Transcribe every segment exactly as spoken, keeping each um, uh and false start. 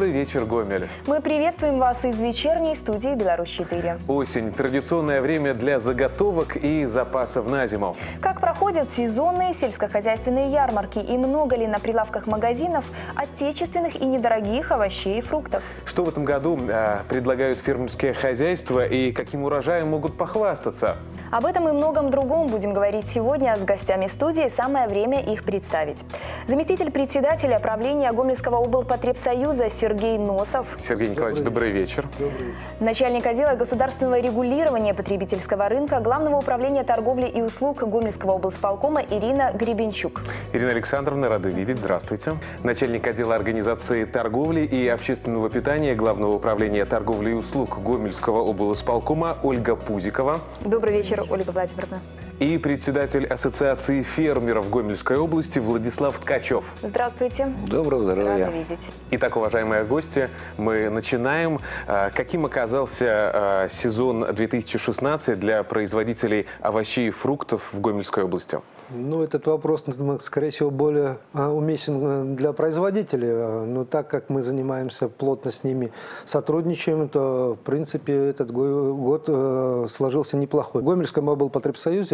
Добрый вечер, Гомель. Мы приветствуем вас из вечерней студии Беларусь четыре. Осень – традиционное время для заготовок и запасов на зиму. Как проходят сезонные сельскохозяйственные ярмарки и много ли на прилавках магазинов отечественных и недорогих овощей и фруктов? Что в этом году э, предлагают фермерские хозяйства и каким урожаем могут похвастаться? Об этом и многом другом будем говорить сегодня с гостями студии. Самое время их представить. Заместитель председателя правления Гомельского облпотребсоюза Сергей Носов. Сергей Николаевич, добрый, добрый вечер. Добрый вечер. Начальник отдела государственного регулирования потребительского рынка Главного управления торговли и услуг Гомельского облсполкома Ирина Гребенчук. Ирина Александровна, рады видеть. Здравствуйте. Начальник отдела организации торговли и общественного питания Главного управления торговли и услуг Гомельского облсполкома Ольга Пузикова. Добрый вечер, Ольга Владимировна. И председатель Ассоциации фермеров Гомельской области Владислав Ткачев. Здравствуйте. Доброго здоровья. Рада видеть. Итак, уважаемые гости, мы начинаем. Каким оказался сезон две тысячи шестнадцать для производителей овощей и фруктов в Гомельской области? Ну, этот вопрос, скорее всего, более уместен для производителей. Но так как мы занимаемся плотно с ними, сотрудничаем, то, в принципе, этот год сложился неплохой. В Гомельском облпотребсоюзе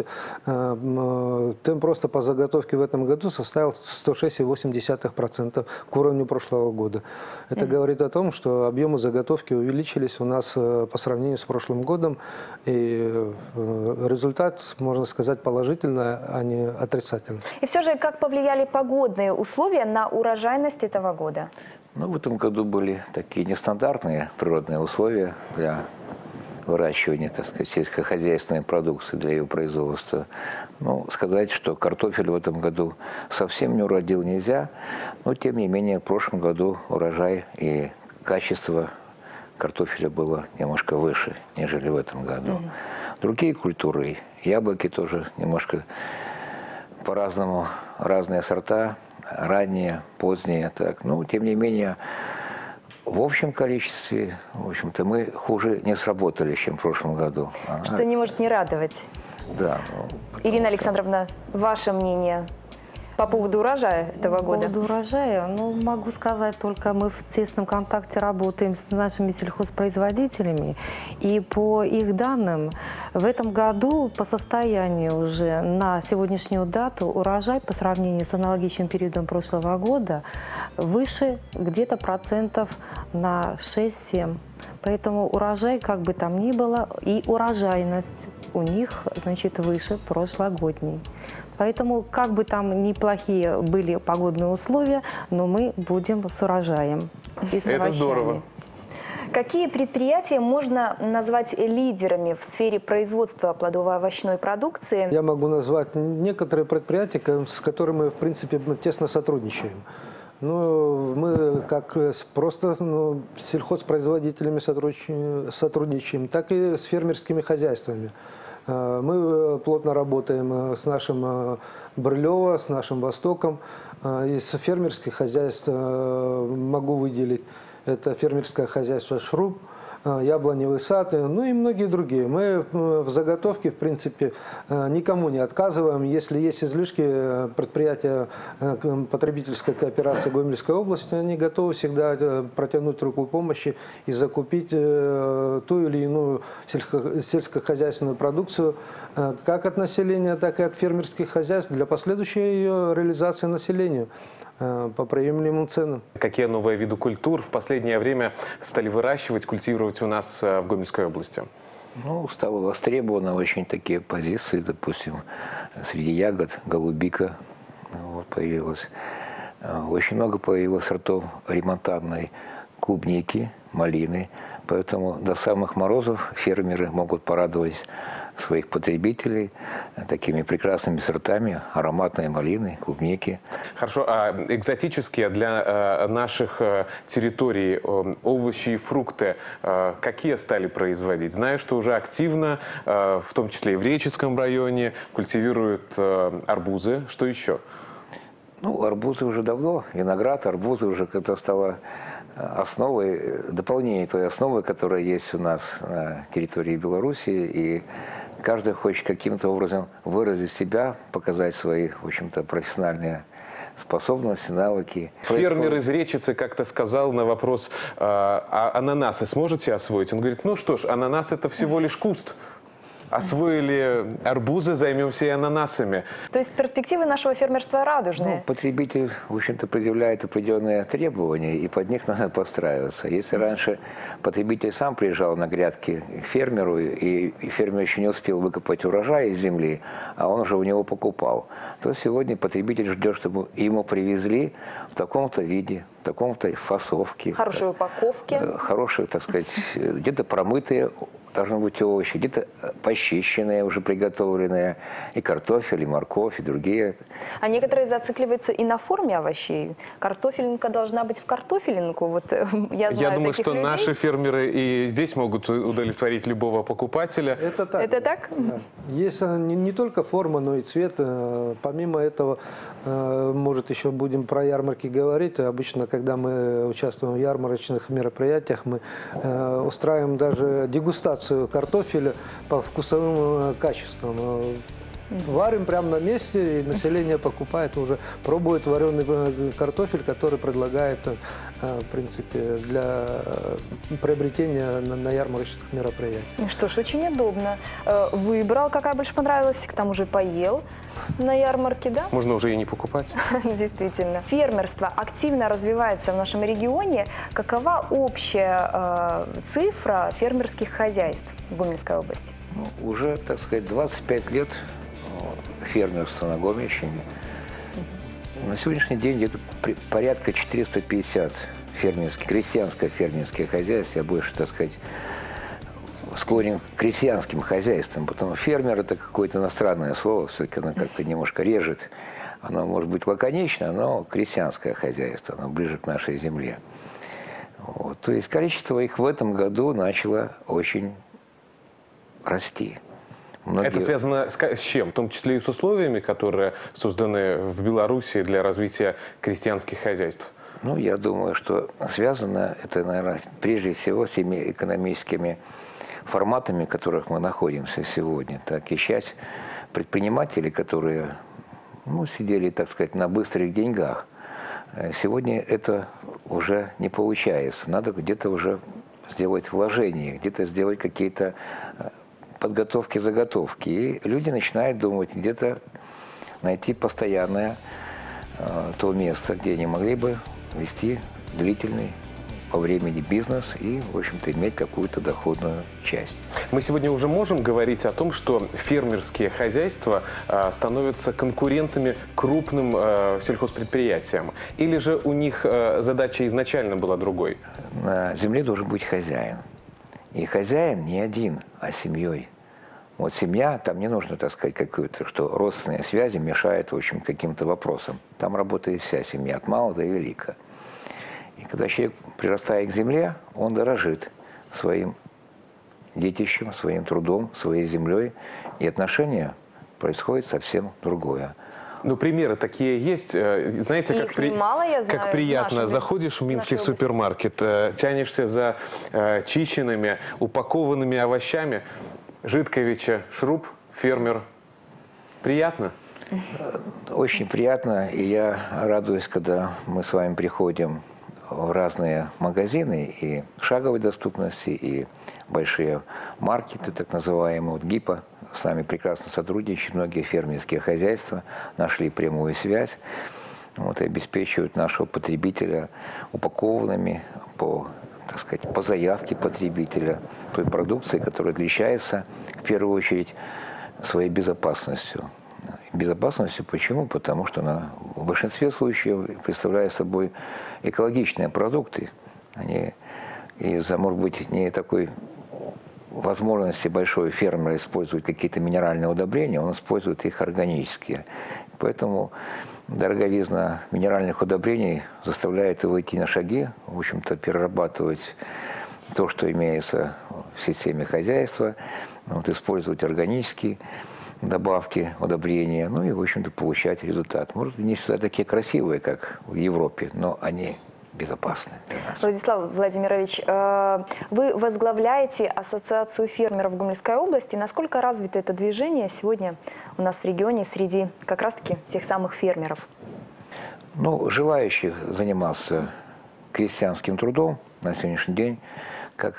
темп роста по заготовке в этом году составил сто шесть целых восемь десятых процента к уровню прошлого года. Это mm-hmm. говорит о том, что объемы заготовки увеличились у нас по сравнению с прошлым годом. И результат, можно сказать, положительный, а не отрицательный. И все же, как повлияли погодные условия на урожайность этого года? Ну, в этом году были такие нестандартные природные условия для выращивания, так сказать, сельскохозяйственной продукции, для ее производства. Ну, сказать, что картофель в этом году совсем не уродил, нельзя, но, тем не менее, в прошлом году урожай и качество картофеля было немножко выше, нежели в этом году. Mm-hmm. Другие культуры, яблоки тоже немножко по-разному, разные сорта, ранние, поздние, так. Но, тем не менее, в общем количестве, в общем-то, мы хуже не сработали, чем в прошлом году. Что не может не радовать. Да. Ирина Александровна, ваше мнение по поводу урожая этого года? По поводу урожая, ну, могу сказать, только мы в тесном контакте работаем с нашими сельхозпроизводителями. И по их данным, в этом году по состоянию уже на сегодняшнюю дату урожай по сравнению с аналогичным периодом прошлого года выше где-то процентов на шесть-семь. Поэтому урожай, как бы там ни было, и урожайность у них, значит, выше прошлогодней. Поэтому, как бы там неплохие были погодные условия, но мы будем с урожаем и с Это овощами. здорово. Какие предприятия можно назвать лидерами в сфере производства плодово-овощной продукции? Я могу назвать некоторые предприятия, с которыми мы, в принципе, тесно сотрудничаем. Ну, мы как просто ну, с сельхозпроизводителями сотрудничаем, так и с фермерскими хозяйствами. Мы плотно работаем с нашим Брылево, с нашим Востоком. Из фермерских хозяйств могу выделить это фермерское хозяйство «Шруб», яблоневый сад, ну и многие другие. Мы в заготовке, в принципе, никому не отказываем. Если есть излишки, предприятия потребительской кооперации Гомельской области, они готовы всегда протянуть руку помощи и закупить ту или иную сельско- сельскохозяйственную продукцию как от населения, так и от фермерских хозяйств для последующей ее реализации населению по приемлемым ценам. Какие новые виды культур в последнее время стали выращивать, культивировать у нас в Гомельской области? Ну, стало востребовано очень такие позиции, допустим, среди ягод голубика вот, появилась. Очень много появилось сортов ремонтадной клубники, малины. Поэтому до самых морозов фермеры могут порадовать своих потребителей такими прекрасными сортами ароматной малины, клубники. Хорошо, а экзотические для э, наших э, территорий э, овощи и фрукты э, какие стали производить? Знаю, что уже активно, э, в том числе и в Реческом районе, культивируют э, арбузы. Что еще? Ну, арбузы уже давно, виноград, арбузы уже как-то стало основой, дополнение той основы, которая есть у нас на территории Беларуси, и каждый хочет каким-то образом выразить себя, показать свои, в общем-то, профессиональные способности, навыки. Фермер из Речицы как-то сказал на вопрос, а ананасы сможете освоить? Он говорит, ну что ж, ананас это всего лишь куст. Освоили арбузы, займемся и ананасами. То есть перспективы нашего фермерства радужные? Ну, потребитель, в общем-то, предъявляет определенные требования, и под них надо подстраиваться. Если раньше потребитель сам приезжал на грядки к фермеру, и фермер еще не успел выкопать урожай из земли, а он уже у него покупал, то сегодня потребитель ждет, чтобы ему привезли в таком-то виде, в таком-то фасовке. Хорошие упаковки. Хорошие, так сказать, где-то промытые должны быть овощи, где-то почищенные, уже приготовленные, и картофель, и морковь, и другие. А некоторые зацикливаются и на форме овощей. Картофелинка должна быть в картофелинку. Вот я знаю Я думаю, что людей. наши фермеры и здесь могут удовлетворить любого покупателя. Это так. Это так? Да. Есть не, не только форма, но и цвет. Помимо этого, может, еще будем про ярмарки говорить. Обычно, когда мы участвуем в ярмарочных мероприятиях, мы устраиваем даже дегустацию картофеля по вкусовым качествам. Варим прямо на месте, и население покупает, уже пробует вареный картофель, который предлагает, в принципе, для приобретения на, на ярмарочных мероприятиях. Ну что ж, очень удобно. Выбрал, какая больше понравилась, к тому же поел на ярмарке, да? Можно уже и не покупать. Действительно. Фермерство активно развивается в нашем регионе. Какова общая э, цифра фермерских хозяйств в Гомельской области? Ну, уже, так сказать, двадцать пять лет фермерства на Гомельщине. На сегодняшний день где-то порядка четыреста пятьдесят фермерских, крестьянско-фермерских хозяйств. Я больше, так сказать, склонен к крестьянским хозяйствам, потому что фермер – это какое-то иностранное слово, все-таки оно как-то немножко режет. Оно может быть лаконично, но крестьянское хозяйство, оно ближе к нашей земле. Вот. То есть количество их в этом году начало очень расти. Многие... Это связано с, с чем? В том числе и с условиями, которые созданы в Беларуси для развития крестьянских хозяйств? Ну, я думаю, что связано это, наверное, прежде всего с теми экономическими форматами, в которых мы находимся сегодня. Так и часть предпринимателей, которые ну, сидели, так сказать, на быстрых деньгах, сегодня это уже не получается. Надо где-то уже сделать вложения, где-то сделать какие-то подготовки, заготовки. И люди начинают думать, где-то найти постоянное э, то место, где они могли бы вести длительный по времени бизнес и, в общем-то, иметь какую-то доходную часть. Мы сегодня уже можем говорить о том, что фермерские хозяйства э, становятся конкурентами крупным э, сельхозпредприятиям? Или же у них э, задача изначально была другой? На земле должен быть хозяин. И хозяин не один, а семьей. Вот семья, там не нужно, так сказать, какую-то, что родственные связи мешают, в общем, каким-то вопросам. Там работает вся семья, от мала до велика. И когда человек прирастает к земле, он дорожит своим детищем, своим трудом, своей землей. И отношение происходит совсем другое. Ну, примеры такие есть. Знаете, Их как, при... немало, я знаю, как приятно. нашими, Заходишь в минский области. супермаркет, тянешься за э, чищенными, упакованными овощами. Житковича, Шруб, фермер. Приятно? Очень приятно. И я радуюсь, когда мы с вами приходим в разные магазины и шаговой доступности, и большие маркеты, так называемые, вот ГИПа. С нами прекрасно сотрудничают, многие фермерские хозяйства нашли прямую связь вот, и обеспечивают нашего потребителя упакованными по, так сказать, по заявке потребителя той продукции, которая отличается в первую очередь своей безопасностью. Безопасностью почему? Потому что она в большинстве случаев представляет собой экологичные продукты. Они из-за, может быть, не такой возможности большой фермера использовать какие-то минеральные удобрения, он использует их органические. Поэтому дороговизна минеральных удобрений заставляет его идти на шаги, в общем-то, перерабатывать то, что имеется в системе хозяйства, вот, использовать органические добавки, удобрения, ну и, в общем-то, получать результат. Может, не всегда такие красивые, как в Европе, но они безопасны для нас. Владислав Владимирович, вы возглавляете Ассоциацию фермеров Гомельской области. Насколько развито это движение сегодня у нас в регионе среди как раз-таки тех самых фермеров? Ну, желающих заниматься крестьянским трудом на сегодняшний день, как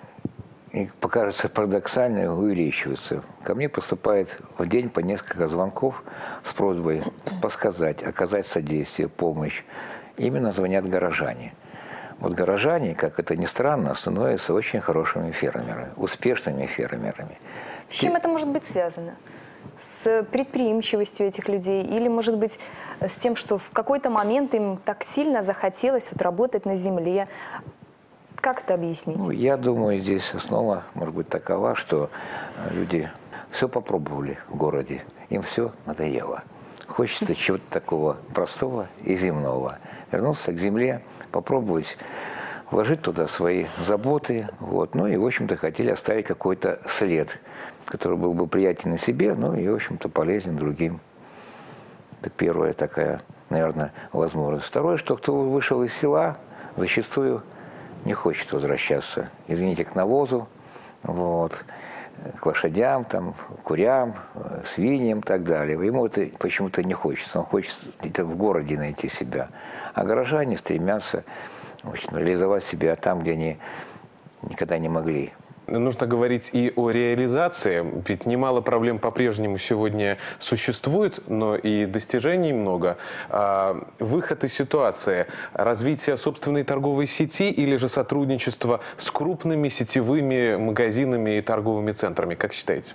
и покажется парадоксально, увеличивается. Ко мне поступает в день по несколько звонков с просьбой подсказать, оказать содействие, помощь. Именно звонят горожане. Вот горожане, как это ни странно, становятся очень хорошими фермерами, успешными фермерами. С чем это может быть связано? С предприимчивостью этих людей? Или, может быть, с тем, что в какой-то момент им так сильно захотелось вот работать на земле? Как это объяснить? Ну, я думаю, здесь основа может быть такова, что люди все попробовали в городе, им все надоело. Хочется чего-то такого простого и земного. Вернуться к земле, попробовать вложить туда свои заботы. Вот. Ну и, в общем-то, хотели оставить какой-то след, который был бы приятен себе, ну и, в общем-то, полезен другим. Это первая такая, наверное, возможность. Второе, что кто вышел из села, зачастую не хочет возвращаться, извините, к навозу, вот, к лошадям, там, курям, свиньям и так далее. Ему это почему-то не хочется. Он хочет где-то в городе найти себя. А горожане стремятся, в общем, реализовать себя там, где они никогда не могли. Нужно говорить и о реализации, ведь немало проблем по-прежнему сегодня существует, но и достижений много. Выход из ситуации, развитие собственной торговой сети или же сотрудничество с крупными сетевыми магазинами и торговыми центрами, как считаете?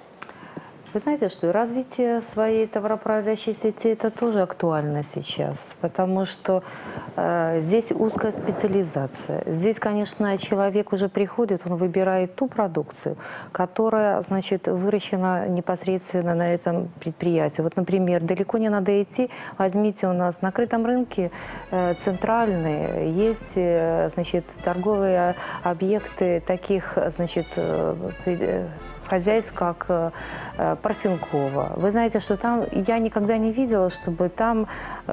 Вы знаете, что развитие своей товаропроизводящей сети – это тоже актуально сейчас, потому что э, здесь узкая специализация. Здесь, конечно, человек уже приходит, он выбирает ту продукцию, которая, значит, выращена непосредственно на этом предприятии. Вот, например, далеко не надо идти, возьмите у нас на открытом рынке э, центральные, есть, э, значит, торговые объекты таких, значит, э, хозяйств, как э, Парфенкова. Вы знаете, что там, я никогда не видела, чтобы там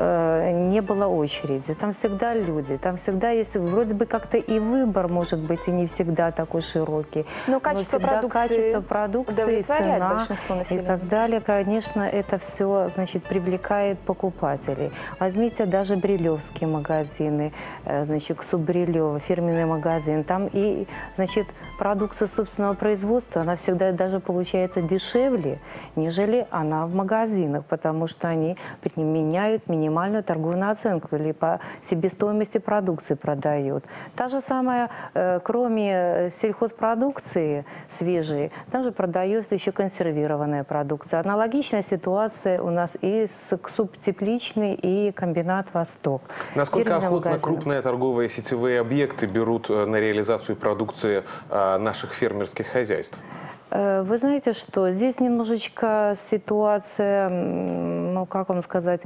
э, не было очереди. Там всегда люди, там всегда есть, вроде бы как-то и выбор, может быть, и не всегда такой широкий. Но качество но продукции, качество продукции, цена и так далее, конечно, это все, значит, привлекает покупателей. Возьмите даже брилевские магазины, э, значит, Суббрилева, фирменный магазин. Там и, значит, продукция собственного производства, она всегда даже получается дешевле, нежели она в магазинах, потому что они применяют минимальную торговую наценку или по себестоимости продукции продают. Та же самая, э, кроме сельхозпродукции свежей, там же продается еще консервированная продукция. Аналогичная ситуация у нас и с Субтепличный и комбинат «Восток». Насколько Фирменные охотно магазины. крупные торговые сетевые объекты берут на реализацию продукции наших фермерских хозяйств? Вы знаете, что здесь немножечко ситуация, ну, как вам сказать,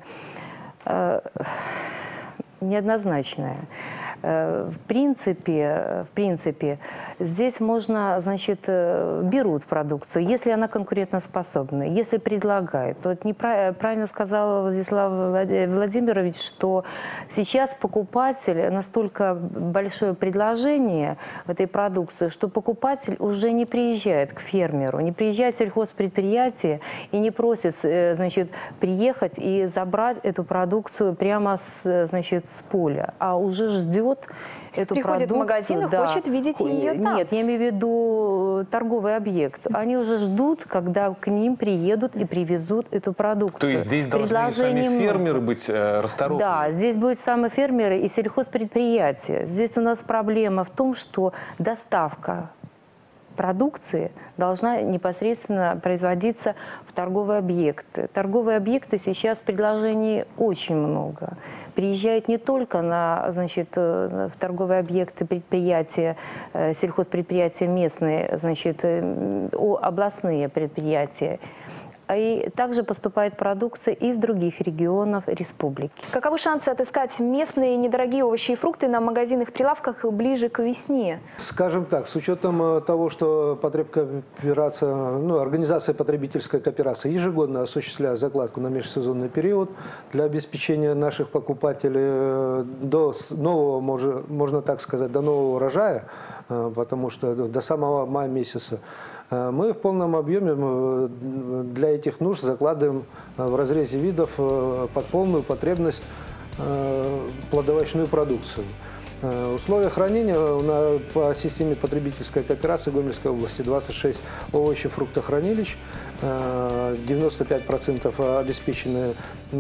неоднозначная. В принципе, в принципе, здесь можно, значит, берут продукцию, если она конкурентоспособна, если предлагает. Вот неправильно сказал Владислав Владимирович, что сейчас покупатель, настолько большое предложение этой продукции, что покупатель уже не приезжает к фермеру, не приезжает в сельхозпредприятие и не просит, значит, приехать и забрать эту продукцию прямо с, значит, с поля, а уже ждет эту приходит продукцию, в магазин и да. хочет видеть ее там. Нет, я имею в виду торговый объект. Они уже ждут, когда к ним приедут и привезут эту продукцию. То есть здесь должны сами много. фермеры быть э, расторопными? Да, здесь будут сами фермеры и сельхозпредприятия. Здесь у нас проблема в том, что доставка продукции должна непосредственно производиться в торговые объекты. Торговые объекты сейчас предложений очень много. Приезжают не только на, значит, в торговые объекты предприятия, сельхозпредприятия местные, значит, областные предприятия, и также поступает продукция из других регионов республики. Каковы шансы отыскать местные недорогие овощи и фрукты на магазинных прилавках ближе к весне? Скажем так, с учетом того, что потребкооперация, ну, организация потребительской кооперации ежегодно осуществляет закладку на межсезонный период для обеспечения наших покупателей до нового, можно, можно так сказать, до нового урожая, потому что до самого мая месяца мы в полном объеме для этих нужд закладываем в разрезе видов под полную потребность плодовочную продукцию. Условия хранения на, по системе потребительской кооперации в Гомельской области двадцать шесть овощи- фруктохранилищ, девяносто пять процентов обеспечены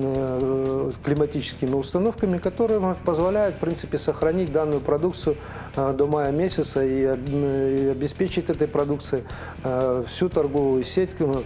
климатическими установками, которые позволяют, в принципе, сохранить данную продукцию до мая месяца и обеспечить этой продукцией всю торговую сеть.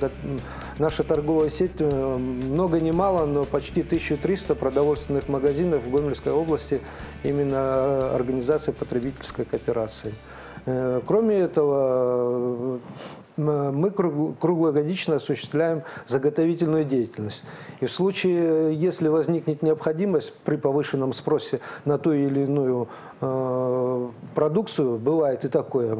Наша торговая сеть много ни мало, но почти тысяча триста продовольственных магазинов в Гомельской области именно организации потребительской кооперации. Кроме этого, мы круглогодично осуществляем заготовительную деятельность. И в случае, если возникнет необходимость при повышенном спросе на ту или иную э, продукцию, бывает и такое,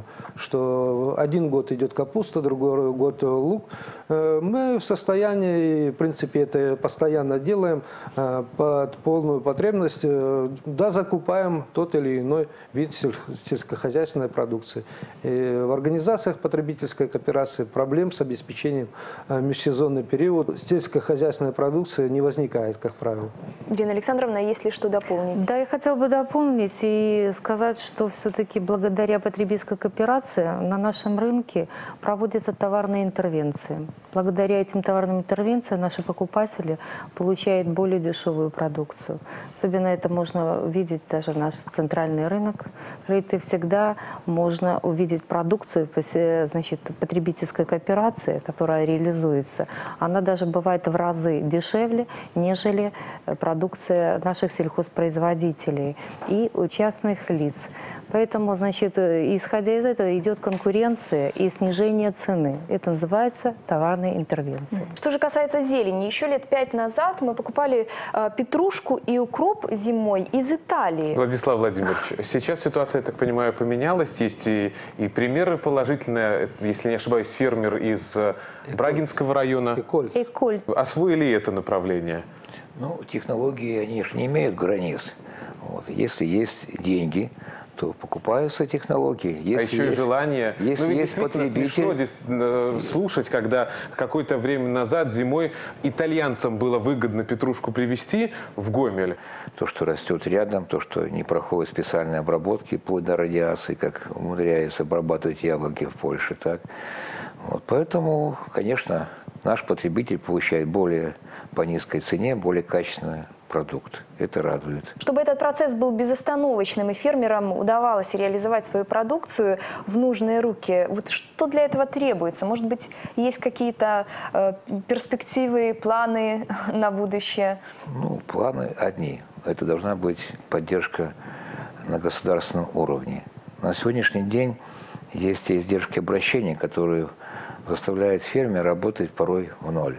что один год идет капуста, другой год лук, э, мы в состоянии, в принципе, это постоянно делаем, э, под полную потребность, э, да, закупаем тот или иной вид сельскохозяйственной продукции. И в организациях потребительской кооперации проблем с обеспечением межсезонный период сельскохозяйственной продукции не возникает, как правило. Ирина Александровна, есть ли что дополнить? Да, я хотела бы дополнить и сказать, что все-таки благодаря потребительской кооперации на нашем рынке проводятся товарные интервенции. Благодаря этим товарным интервенциям наши покупатели получают более дешевую продукцию. Особенно это можно увидеть даже наш центральный рынок. И всегда можно увидеть продукцию, значит, потребительской кооперации, которая реализуется. Она даже бывает в разы дешевле, нежели продукция наших сельхозпроизводителей и у частных лиц. Поэтому, значит, исходя из этого, идет конкуренция и снижение цены. Это называется товарной интервенцией. Что же касается зелени, еще лет пять назад мы покупали э, петрушку и укроп зимой из Италии. Владислав Владимирович, сейчас ситуация, я так понимаю, поменялась. Есть и, и примеры положительные. Если не ошибаюсь, фермер из Брагинского района. Эколь. Эколь. Освоили это направление? Ну, технологии, они же не имеют границ. Вот. Если есть деньги, то покупаются технологии. Если а еще есть, и желание. Если ну, ведь есть действительно смешно здесь, э, слушать, когда какое-то время назад, зимой, итальянцам было выгодно петрушку привезти в Гомель. То, что растет рядом, то, что не проходит специальной обработки, вплоть до радиации, как умудряются обрабатывать яблоки в Польше. Так. Вот. Поэтому, конечно, наш потребитель получает более по низкой цене, более качественный продукт. Это радует. Чтобы этот процесс был безостановочным и фермерам удавалось реализовать свою продукцию в нужные руки, вот что для этого требуется? Может быть, есть какие-то э, перспективы, планы на будущее? Ну, планы одни. Это должна быть поддержка на государственном уровне. На сегодняшний день есть те издержки обращения, которые заставляют фермера работать порой в ноль.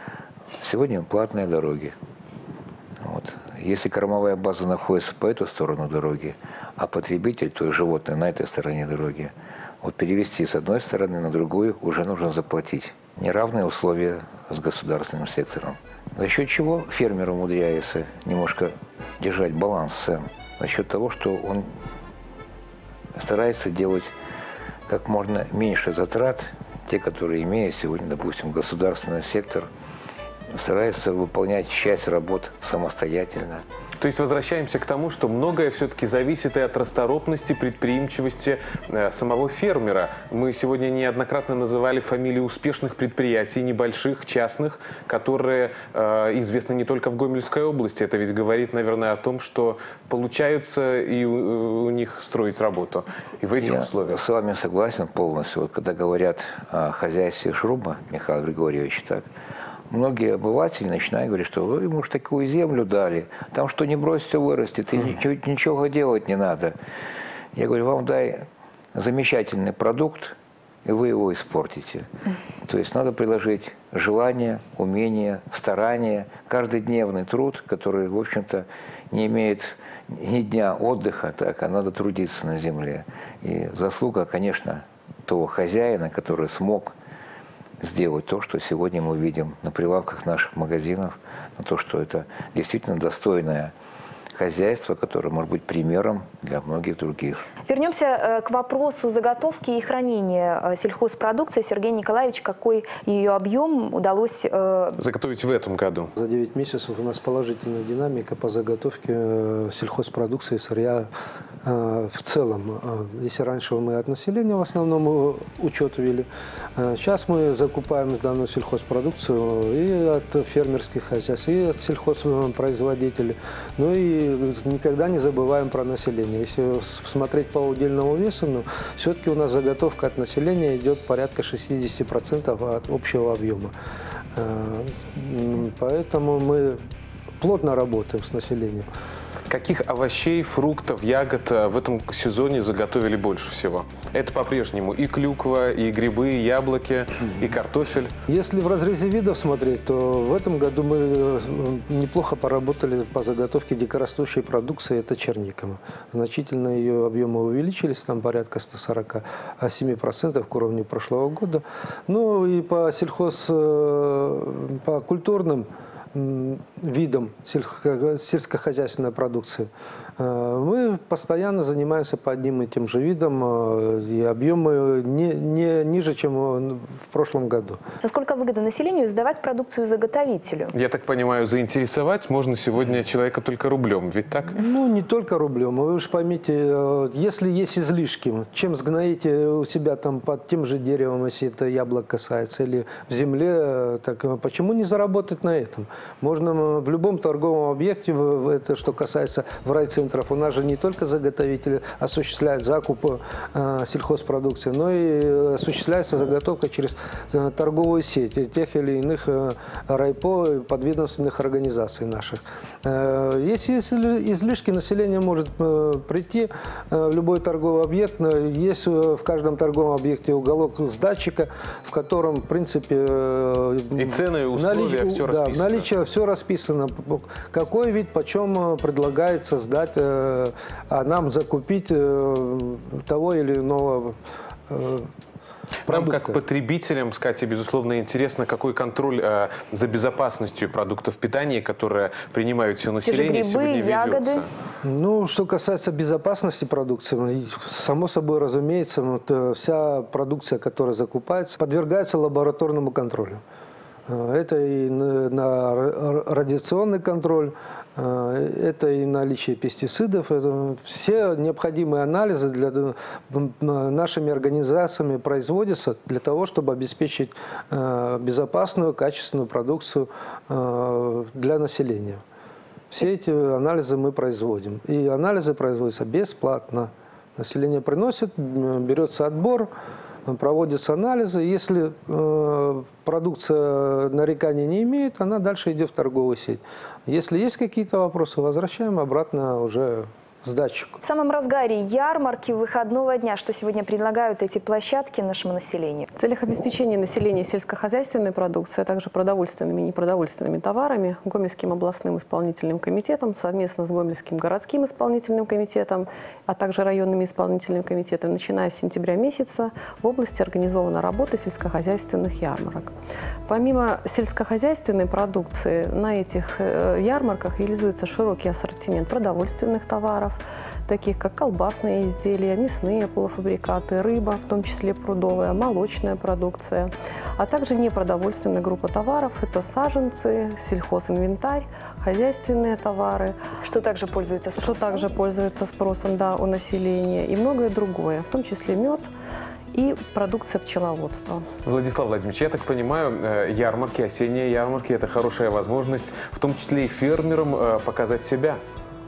Сегодня платные дороги. Вот. Если кормовая база находится по эту сторону дороги, а потребитель, то есть животное, на этой стороне дороги, вот перевести с одной стороны на другую уже нужно заплатить. Неравные условия с государственным сектором. За счет чего фермер умудряется немножко держать баланс цен? За счет того, что он старается делать как можно меньше затрат, те, которые имеет сегодня, допустим, государственный сектор, старается выполнять часть работ самостоятельно. То есть возвращаемся к тому, что многое все-таки зависит и от расторопности, предприимчивости э, самого фермера. Мы сегодня неоднократно называли фамилии успешных предприятий, небольших, частных, которые э, известны не только в Гомельской области. Это ведь говорит, наверное, о том, что получается и у, у них строить работу. И в этих Я условиях. с вами согласен полностью. Вот когда говорят о хозяйстве Шруба Михаила Григорьевича, так, многие обыватели начинают говорить, что ему же такую землю дали, там что не бросится, вырастет, и ничего, ничего делать не надо. Я говорю, вам дай замечательный продукт, и вы его испортите. То есть надо приложить желание, умение, старание, каждодневный труд, который, в общем-то, не имеет ни дня отдыха, так, а надо трудиться на земле. И заслуга, конечно, того хозяина, который смог сделать то, что сегодня мы видим на прилавках наших магазинов, на то, что это действительно достойная хозяйство, которое может быть примером для многих других. Вернемся к вопросу заготовки и хранения сельхозпродукции. Сергей Николаевич, какой ее объем удалось заготовить в этом году? За девять месяцев у нас положительная динамика по заготовке сельхозпродукции, сырья в целом. Если раньше мы от населения в основном учет вели, сейчас мы закупаем данную сельхозпродукцию и от фермерских хозяйств, и от сельхозпроизводителей. Ну и никогда не забываем про население. Если смотреть по удельному весу, ну, все-таки у нас заготовка от населения идет порядка шестидесяти процентов от общего объема. Поэтому мы плотно работаем с населением. Каких овощей, фруктов, ягод в этом сезоне заготовили больше всего? Это по-прежнему и клюква, и грибы, и яблоки, и картофель. Если в разрезе видов смотреть, то в этом году мы неплохо поработали по заготовке дикорастущей продукции. Это черника. Значительно ее объемы увеличились, там порядка ста сорока семи процентов к уровню прошлого года. Ну и по сельхоз, по культурным видом сельскохозяйственной продукции. Мы постоянно занимаемся по одним и тем же видам, и объемы не, не ниже, чем в прошлом году. Насколько выгодно населению сдавать продукцию заготовителю? Я так понимаю, заинтересовать можно сегодня человека только рублем, ведь так? Ну, не только рублем. Вы уж поймите, если есть излишки, чем сгноите у себя там под тем же деревом, если это яблок касается, или в земле, так почему не заработать на этом? Можно в любом торговом объекте, это что касается в райцентре, у нас же не только заготовители осуществляют закуп э, сельхозпродукции, но и осуществляется заготовка через э, торговую сеть тех или иных э, райпо, подведомственных организаций наших. Э, если излишки, население может э, прийти э, в любой торговый объект. Есть в каждом торговом объекте уголок с датчика, в котором, в принципе, э, и цены, и условия, налич... все да, расписано. Наличие все расписано. Какой вид, почем предлагается сдать, а нам закупить того или иного продукта. Нам, как потребителям, Катя, безусловно, интересно, какой контроль э, за безопасностью продуктов питания, которые принимают все население, грибы, сегодня ягоды. ведется. Ну, что касается безопасности продукции, само собой разумеется, вот, вся продукция, которая закупается, подвергается лабораторному контролю. Это и на радиационный контроль, это и наличие пестицидов. Это все необходимые анализы для, нашими организациями производятся для того, чтобы обеспечить безопасную, качественную продукцию для населения. Все эти анализы мы производим. И анализы производятся бесплатно. Население приносит, берется отбор, проводятся анализы. Если э, продукция нареканий не имеет, она дальше идет в торговую сеть. Если есть какие-то вопросы, возвращаем обратно уже с датчиком. В самом разгаре ярмарки выходного дня, что сегодня предлагают эти площадки нашему населению? В целях обеспечения населения сельскохозяйственной продукции, а также продовольственными и непродовольственными товарами Гомельским областным исполнительным комитетом совместно с Гомельским городским исполнительным комитетом, а также районными исполнительными комитетами, начиная с сентября месяца в области организована работа сельскохозяйственных ярмарок. Помимо сельскохозяйственной продукции, на этих ярмарках реализуется широкий ассортимент продовольственных товаров, таких как колбасные изделия, мясные полуфабрикаты, рыба, в том числе прудовая, молочная продукция, а также непродовольственная группа товаров – это саженцы, сельхозинвентарь, хозяйственные товары. Что также пользуется спросом? Что также пользуется спросом, да, у населения, и многое другое, в том числе мед и продукция пчеловодства. Владислав Владимирович, я так понимаю, ярмарки, осенние ярмарки – это хорошая возможность, в том числе и фермерам, показать себя.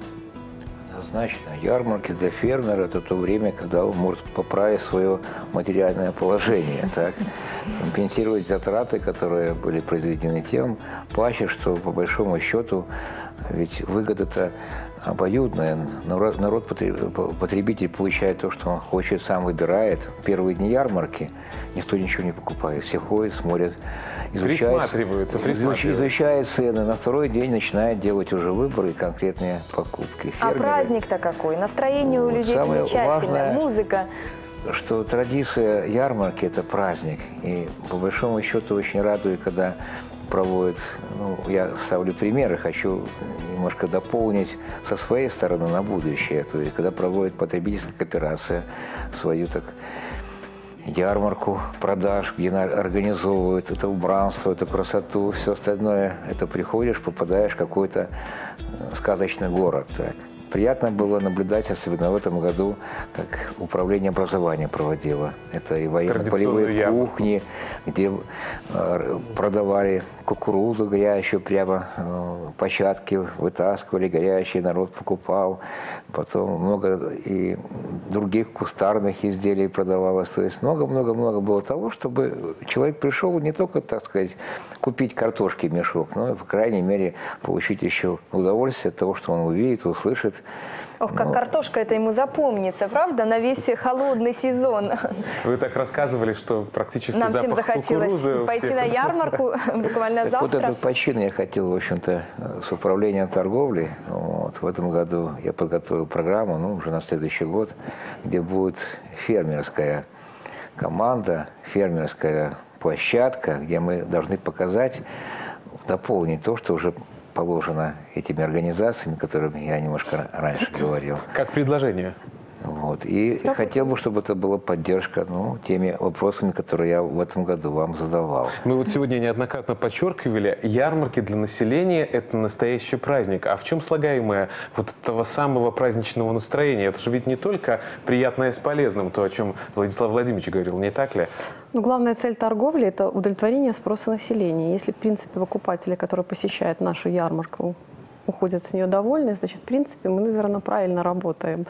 Однозначно. Ярмарки для фермера – это то время, когда он может поправить свое материальное положение, так? Компенсировать затраты, которые были произведены тем паче, что по большому счету ведь выгода-то обоюдная. Народ, потребитель получает то, что он хочет, сам выбирает. Первые дни ярмарки никто ничего не покупает. Все ходят, смотрят, изучают, присматриваются, присматриваются. изучают цены. На второй день начинают делать уже выборы и конкретные покупки. А Фермеры, праздник-то какой? Настроение у людей самое замечательное, важное, музыка. Что традиция ярмарки – это праздник. И по большому счету очень радует, когда проводит, ну, я ставлю примеры, хочу немножко дополнить со своей стороны на будущее. То есть, когда проводит потребительская кооперация свою так ярмарку продаж, где организовывают это убранство, эту красоту, все остальное, это приходишь, попадаешь в какой-то сказочный город. Так. Приятно было наблюдать, особенно в этом году, как управление образования проводило. Это и военно-полевые кухни, где э, продавали кукурузу горячую, прямо э, площадки вытаскивали горячие, народ покупал. Потом много и других кустарных изделий продавалось. То есть много-много-много было того, чтобы человек пришел не только, так сказать, купить картошки мешок, но, по крайней мере, получить еще удовольствие от того, что он увидит, услышит. Ох, как ну, картошка это ему запомнится, правда, на весь холодный сезон. Вы так рассказывали, что практически нам запах всем захотелось кукурузы пойти на ярмарку буквально завтра. Вот этот почин я хотел, в общем-то, с управлением торговли. Вот, в этом году я подготовил программу, ну, уже на следующий год, где будет фермерская команда, фермерская площадка, где мы должны показать, дополнить то, что уже положено этими организациями, о которых я немножко раньше говорил. Как предложение? Вот. И что хотел бы, чтобы это была поддержка, ну, теми вопросами, которые я в этом году вам задавал. Мы вот сегодня неоднократно подчеркивали, ярмарки для населения – это настоящий праздник. А в чем слагаемое вот этого самого праздничного настроения? Это же ведь не только приятное с полезным, то, о чем Владислав Владимирович говорил, не так ли? Ну, главная цель торговли – это удовлетворение спроса населения. Если, в принципе, покупатели, которые посещают нашу ярмарку, уходят с нее довольны, значит, в принципе, мы, наверное, правильно работаем.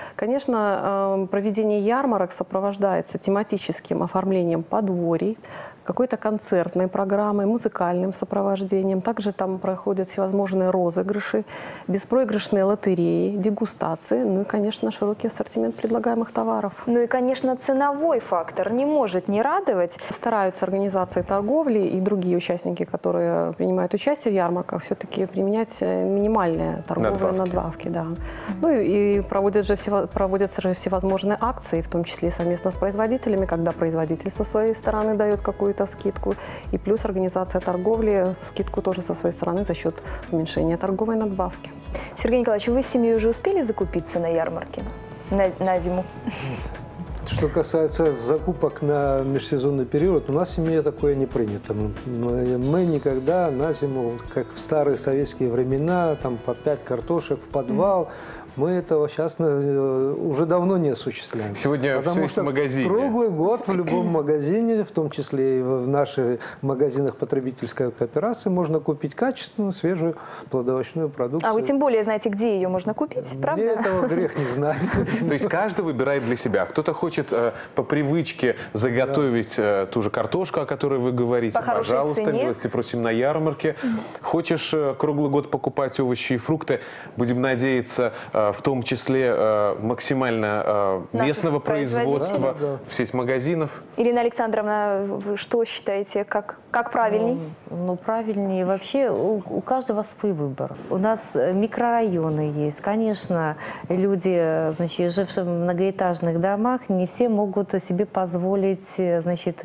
Конечно, проведение ярмарок сопровождается тематическим оформлением подворий, какой-то концертной программой, музыкальным сопровождением. Также там проходят всевозможные розыгрыши, беспроигрышные лотереи, дегустации, ну и, конечно, широкий ассортимент предлагаемых товаров. Ну и, конечно, ценовой фактор не может не радовать. Стараются организации торговли и другие участники, которые принимают участие в ярмарках, все-таки применять минимальные торговые надбавки. надбавки да. Ну и, и проводят же все, проводятся же всевозможные акции, в том числе совместно с производителями, когда производитель со своей стороны дает какую-то скидку, и плюс организация торговли скидку тоже со своей стороны за счет уменьшения торговой надбавки. Сергей Николаевич, вы с семьей уже успели закупиться на ярмарке на, на зиму? Что касается закупок на межсезонный период, у нас в семье такое не принято. Мы, мы никогда на зиму, как в старые советские времена, там по пять картошек в подвал, мы этого сейчас уже давно не осуществляем. Сегодня все есть в магазине. Круглый год в любом магазине, в том числе и в наших магазинах потребительской кооперации, можно купить качественную, свежую плодовочную продукцию. А вы тем более знаете, где ее можно купить, правда? Мне этого грех не знать. То есть каждый выбирает для себя. Кто-то хочет э, по привычке заготовить э, ту же картошку, о которой вы говорите. Пожалуйста, милости просим на ярмарке. Хочешь э, круглый год покупать овощи и фрукты, будем надеяться, э, в том числе э, максимально э, местного производства, да, да. в сеть магазинов. Ирина Александровна, вы что считаете, как, как правильней? Ну, ну, правильнее. Вообще у, у каждого свой выбор. У нас микрорайоны есть. Конечно, люди, значит, жившие в многоэтажных домах, не все могут себе позволить, значит,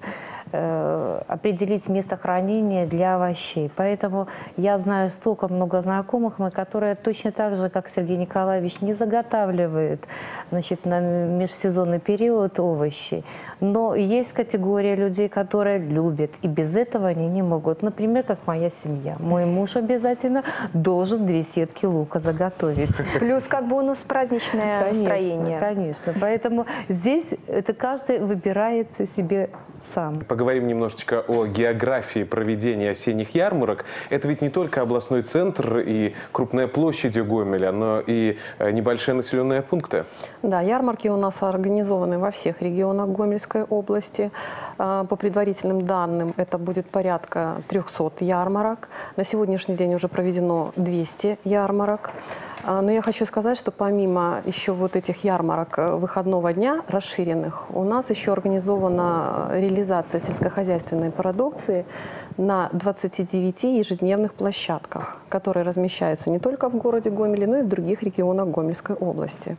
определить место хранения для овощей. Поэтому я знаю столько много знакомых, мы, которые точно так же, как Сергей Николаевич, не заготавливают, значит, на межсезонный период овощи. Но есть категория людей, которые любят, и без этого они не могут. Например, как моя семья. Мой муж обязательно должен две сетки лука заготовить. Плюс как бонус праздничное конечно, настроение. Конечно. Поэтому здесь это каждый выбирает себе сам. Поговорим немножечко о географии проведения осенних ярмарок. Это ведь не только областной центр и крупная площадь Гомеля, но и небольшие населенные пункты. Да, ярмарки у нас организованы во всех регионах Гомельской области. По предварительным данным, это будет порядка трёхсот ярмарок. На сегодняшний день уже проведено двести ярмарок. Но я хочу сказать, что помимо еще вот этих ярмарок выходного дня расширенных, у нас еще организована реализация сельскохозяйственной продукции на двадцати девяти ежедневных площадках, которые размещаются не только в городе Гомеле, но и в других регионах Гомельской области.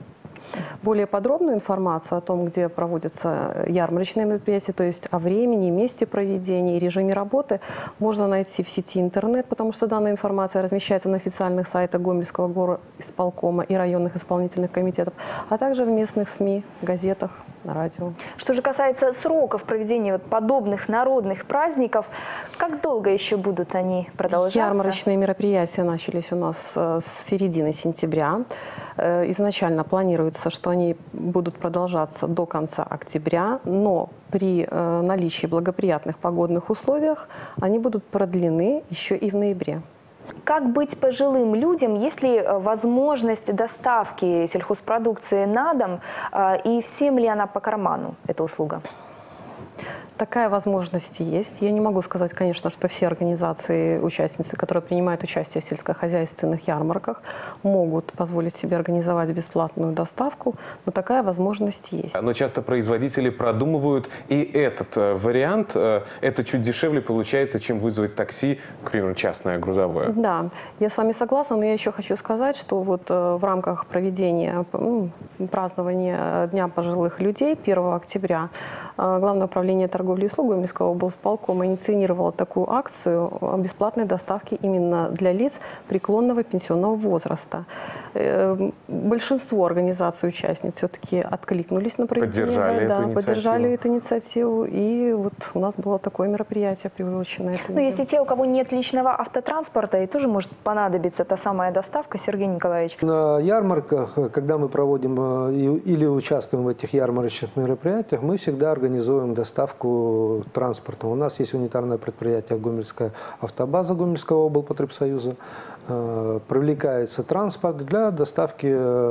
Более подробную информацию о том, где проводятся ярмарочные мероприятия, то есть о времени, месте проведения и режиме работы, можно найти в сети интернет, потому что данная информация размещается на официальных сайтах Гомельского горисполкома и районных исполнительных комитетов, а также в местных СМИ, газетах, на радио. Что же касается сроков проведения вот подобных народных праздников, как долго еще будут они продолжаться? Ярмарочные мероприятия начались у нас с середины сентября. Изначально планируется, что они будут продолжаться до конца октября, но при наличии благоприятных погодных условиях они будут продлены еще и в ноябре. Как быть пожилым людям, есть ли возможность доставки сельхозпродукции на дом, и всем ли она по карману, эта услуга? Такая возможность есть. Я не могу сказать, конечно, что все организации, участницы, которые принимают участие в сельскохозяйственных ярмарках, могут позволить себе организовать бесплатную доставку, но такая возможность есть. Но часто производители продумывают и этот э, вариант. Э, это чуть дешевле получается, чем вызвать такси, к примеру, частное грузовое. Да, я с вами согласна, но я еще хочу сказать, что вот э, в рамках проведения ну, празднования Дня пожилых людей первого октября э, Главное управление торговли и услуг Гомельского облсполкома инициировало такую акцию бесплатной доставки именно для лиц преклонного пенсионного возраста. Большинство организаций-участниц все-таки откликнулись на проведение. Поддержали да, эту инициативу. Поддержали эту инициативу. И вот у нас было такое мероприятие, приуроченное. Ну, если те, у кого нет личного автотранспорта, и тоже может понадобиться та самая доставка, Сергей Николаевич. На ярмарках, когда мы проводим или участвуем в этих ярмарочных мероприятиях, мы всегда организуем доставку транспорта. У нас есть унитарное предприятие Гомельская автобаза Гомельского облпотребсоюза. Привлекается транспорт для доставки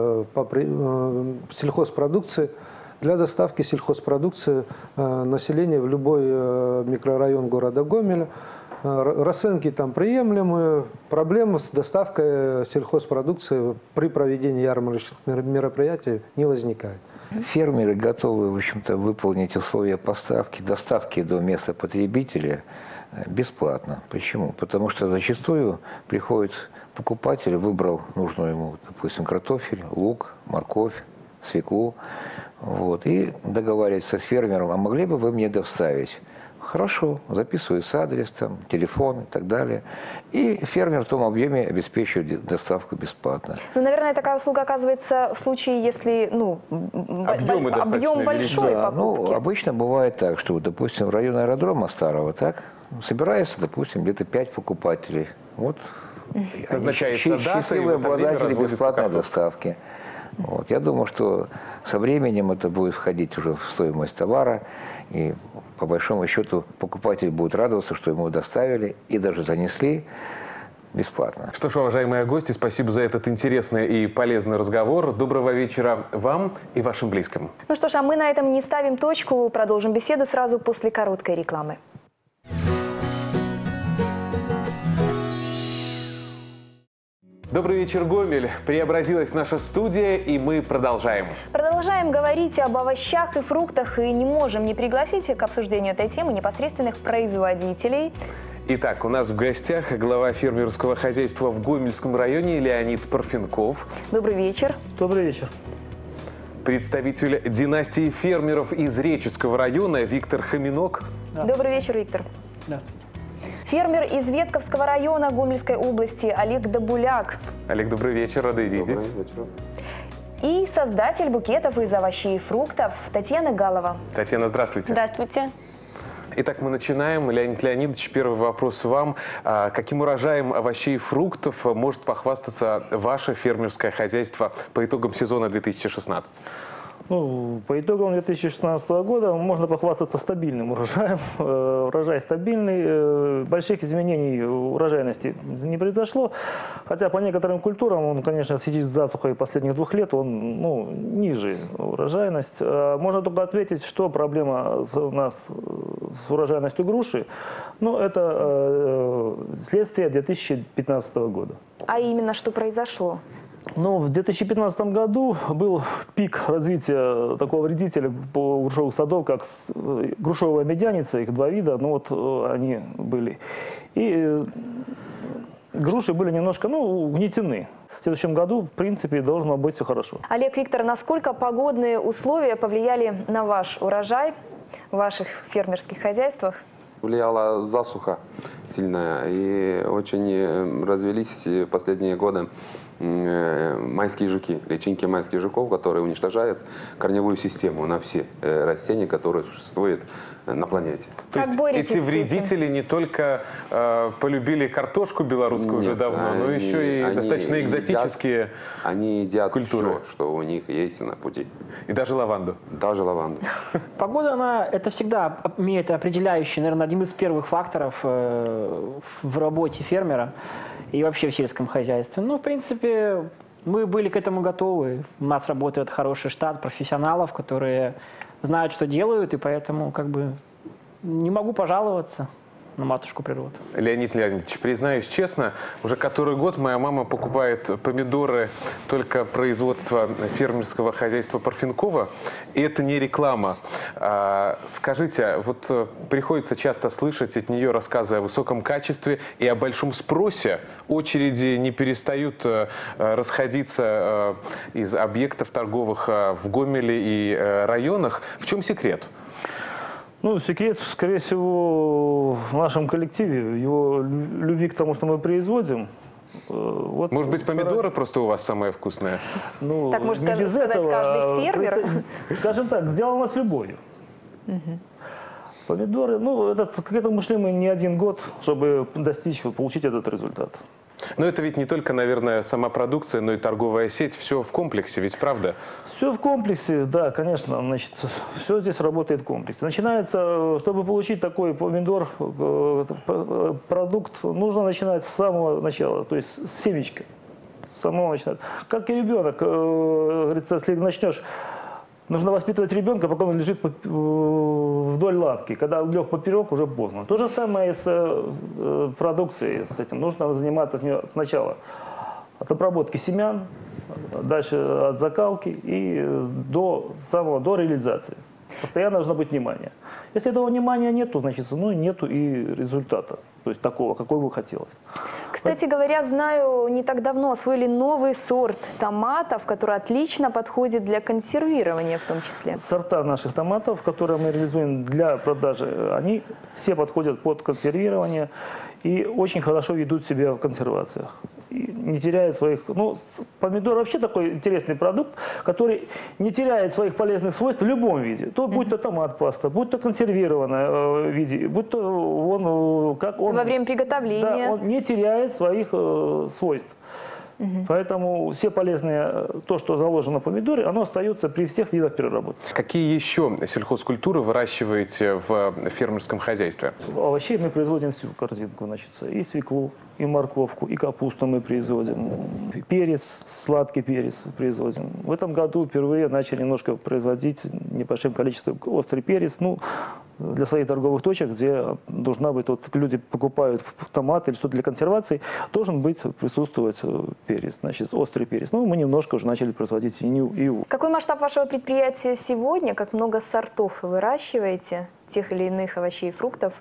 сельхозпродукции, для доставки сельхозпродукции населения в любой микрорайон города Гомеля. Расценки там приемлемые, проблем с доставкой сельхозпродукции при проведении ярмарочных мероприятий не возникает. Фермеры готовы, в общем-то, выполнить условия поставки, доставки до места потребителя бесплатно. Почему? Потому что зачастую приходит покупатель, выбрал нужную ему, допустим, картофель, лук, морковь, свеклу, вот, и договаривается с фермером, а могли бы вы мне доставить? Хорошо, записывается адрес, там, телефон и так далее. И фермер в том объеме обеспечивает доставку бесплатно. Ну, наверное, такая услуга оказывается в случае, если ну, Объемы б- объем большой да, покупки. ну, обычно бывает так, что, допустим, в районе аэродрома старого, так, собирается, допустим, где-то пять покупателей. Вот. Назначается Они дата, и в счастливые это время обладатели развозится бесплатной картофель. доставки. Вот. Я думаю, что со временем это будет входить уже в стоимость товара, и по большому счету покупатель будет радоваться, что ему доставили и даже занесли бесплатно. Что ж, уважаемые гости, спасибо за этот интересный и полезный разговор. Доброго вечера вам и вашим близким. Ну что ж, а мы на этом не ставим точку, продолжим беседу сразу после короткой рекламы. Добрый вечер, Гомель. Преобразилась наша студия, и мы продолжаем. Продолжаем говорить об овощах и фруктах, и не можем не пригласить к обсуждению этой темы непосредственных производителей. Итак, у нас в гостях глава фермерского хозяйства в Гомельском районе Леонид Парфенков. Добрый вечер. Добрый вечер. Представитель династии фермеров из Реческого района Виктор Хоминок. Да. Добрый вечер, Виктор. Здравствуйте. Фермер из Ветковского района Гомельской области Олег Добуляк. Олег, добрый вечер, рады видеть. И создатель букетов из овощей и фруктов Татьяна Галова. Татьяна, здравствуйте. Здравствуйте. Итак, мы начинаем. Леонид Леонидович, первый вопрос вам. А каким урожаем овощей и фруктов может похвастаться ваше фермерское хозяйство по итогам сезона две тысячи шестнадцать? Ну, по итогам две тысячи шестнадцатого года можно похвастаться стабильным урожаем. Э, урожай стабильный, э, больших изменений урожайности не произошло. Хотя по некоторым культурам он, конечно, в связи с засухой последних двух лет, он ну, ниже урожайность. Э, можно только ответить, что проблема у нас с урожайностью груши. Ну, это э, следствие две тысячи пятнадцатого года. А именно, что произошло? Ну, в две тысячи пятнадцатом году был пик развития такого вредителя по грушевых садов, как грушевая медяница, их два вида, ну вот они были. И груши были немножко, ну, угнетены. в следующем году, в принципе, должно быть все хорошо. Олег, Виктор, насколько погодные условия повлияли на ваш урожай в ваших фермерских хозяйствах? Влияла засуха сильная, и очень развелись в последние годы майские жуки, личинки майских жуков, которые уничтожают корневую систему на все растения, которые существуют на планете. То Как есть боретесь эти с вредители не только э, полюбили картошку белорусскую уже Нет, давно, но они- еще и они достаточно экзотические, едят, они едят культуры. все, что у них есть на пути, и даже лаванду. даже лаванду. Погода, она, это всегда имеет определяющий, наверное, один из первых факторов э, в работе фермера и вообще в сельском хозяйстве. Ну, в принципе, мы были к этому готовы. У нас работает хороший штат профессионалов, которые знают, что делают, и поэтому как бы не могу пожаловаться на матушку природу. Леонид Леонидович, признаюсь честно, уже который год моя мама покупает помидоры только производства фермерского хозяйства Парфенкова, и это не реклама. А, скажите, вот э, приходится часто слышать от нее рассказы о высоком качестве и о большом спросе. Очереди не перестают э, расходиться э, из объектов торговых э, в Гомеле и э, районах. В чем секрет? Ну, секрет, скорее всего, в нашем коллективе, в его любви к тому, что мы производим. Вот, Может быть, помидоры просто у вас самые вкусные? Ну, Так может не без сказать этого, каждый фермер? процесс, скажем так, сделано с любовью. Помидоры, ну, этот, к этому шли мы не один год, чтобы достичь, получить этот результат. Но это ведь не только, наверное, сама продукция, но и торговая сеть. Все в комплексе, ведь правда? Все в комплексе, да, конечно, значит, все здесь работает в комплексе. Начинается, чтобы получить такой помидор, э, продукт, нужно начинать с самого начала, то есть с семечка. С самого начала. Как и ребенок, э, говорится, если начнешь, нужно воспитывать ребенка, пока он лежит вдоль лавки. Когда лег поперек, уже поздно. То же самое и с э, продукцией, с этим. Нужно заниматься с нее сначала от обработки семян, дальше от закалки и до самого до реализации. Постоянно должно быть внимание. Если этого внимания нет, то значит, ну, нету и результата, то есть такого, какой бы хотелось. Кстати говоря, знаю, не так давно освоили новый сорт томатов, который отлично подходит для консервирования в том числе. Сорта наших томатов, которые мы реализуем для продажи, они все подходят под консервирование и очень хорошо ведут себя в консервациях. И не теряют своих... Ну, помидор вообще такой интересный продукт, который не теряет своих полезных свойств в любом виде. То будь то томат паста, будь то консервированная э, виде, будь то он... Как он Во время приготовления. Да, он не теряет своих э, свойств. Угу. Поэтому все полезные, то, что заложено в помидоре, оно остается при всех видах переработки. Какие еще сельхозкультуры выращиваете в фермерском хозяйстве? Овощей мы производим всю корзинку. Значит, и свеклу, и морковку, и капусту мы производим. Перец, сладкий перец производим. В этом году впервые начали немножко производить небольшим количеством острый перец. Ну, для своих торговых точек, где должна быть, вот люди покупают томат или что-то для консервации, должен быть присутствовать перец, значит, острый перец. Ну, мы немножко уже начали производить и ИУ. Какой масштаб вашего предприятия сегодня? Как много сортов вы выращиваете тех или иных овощей и фруктов?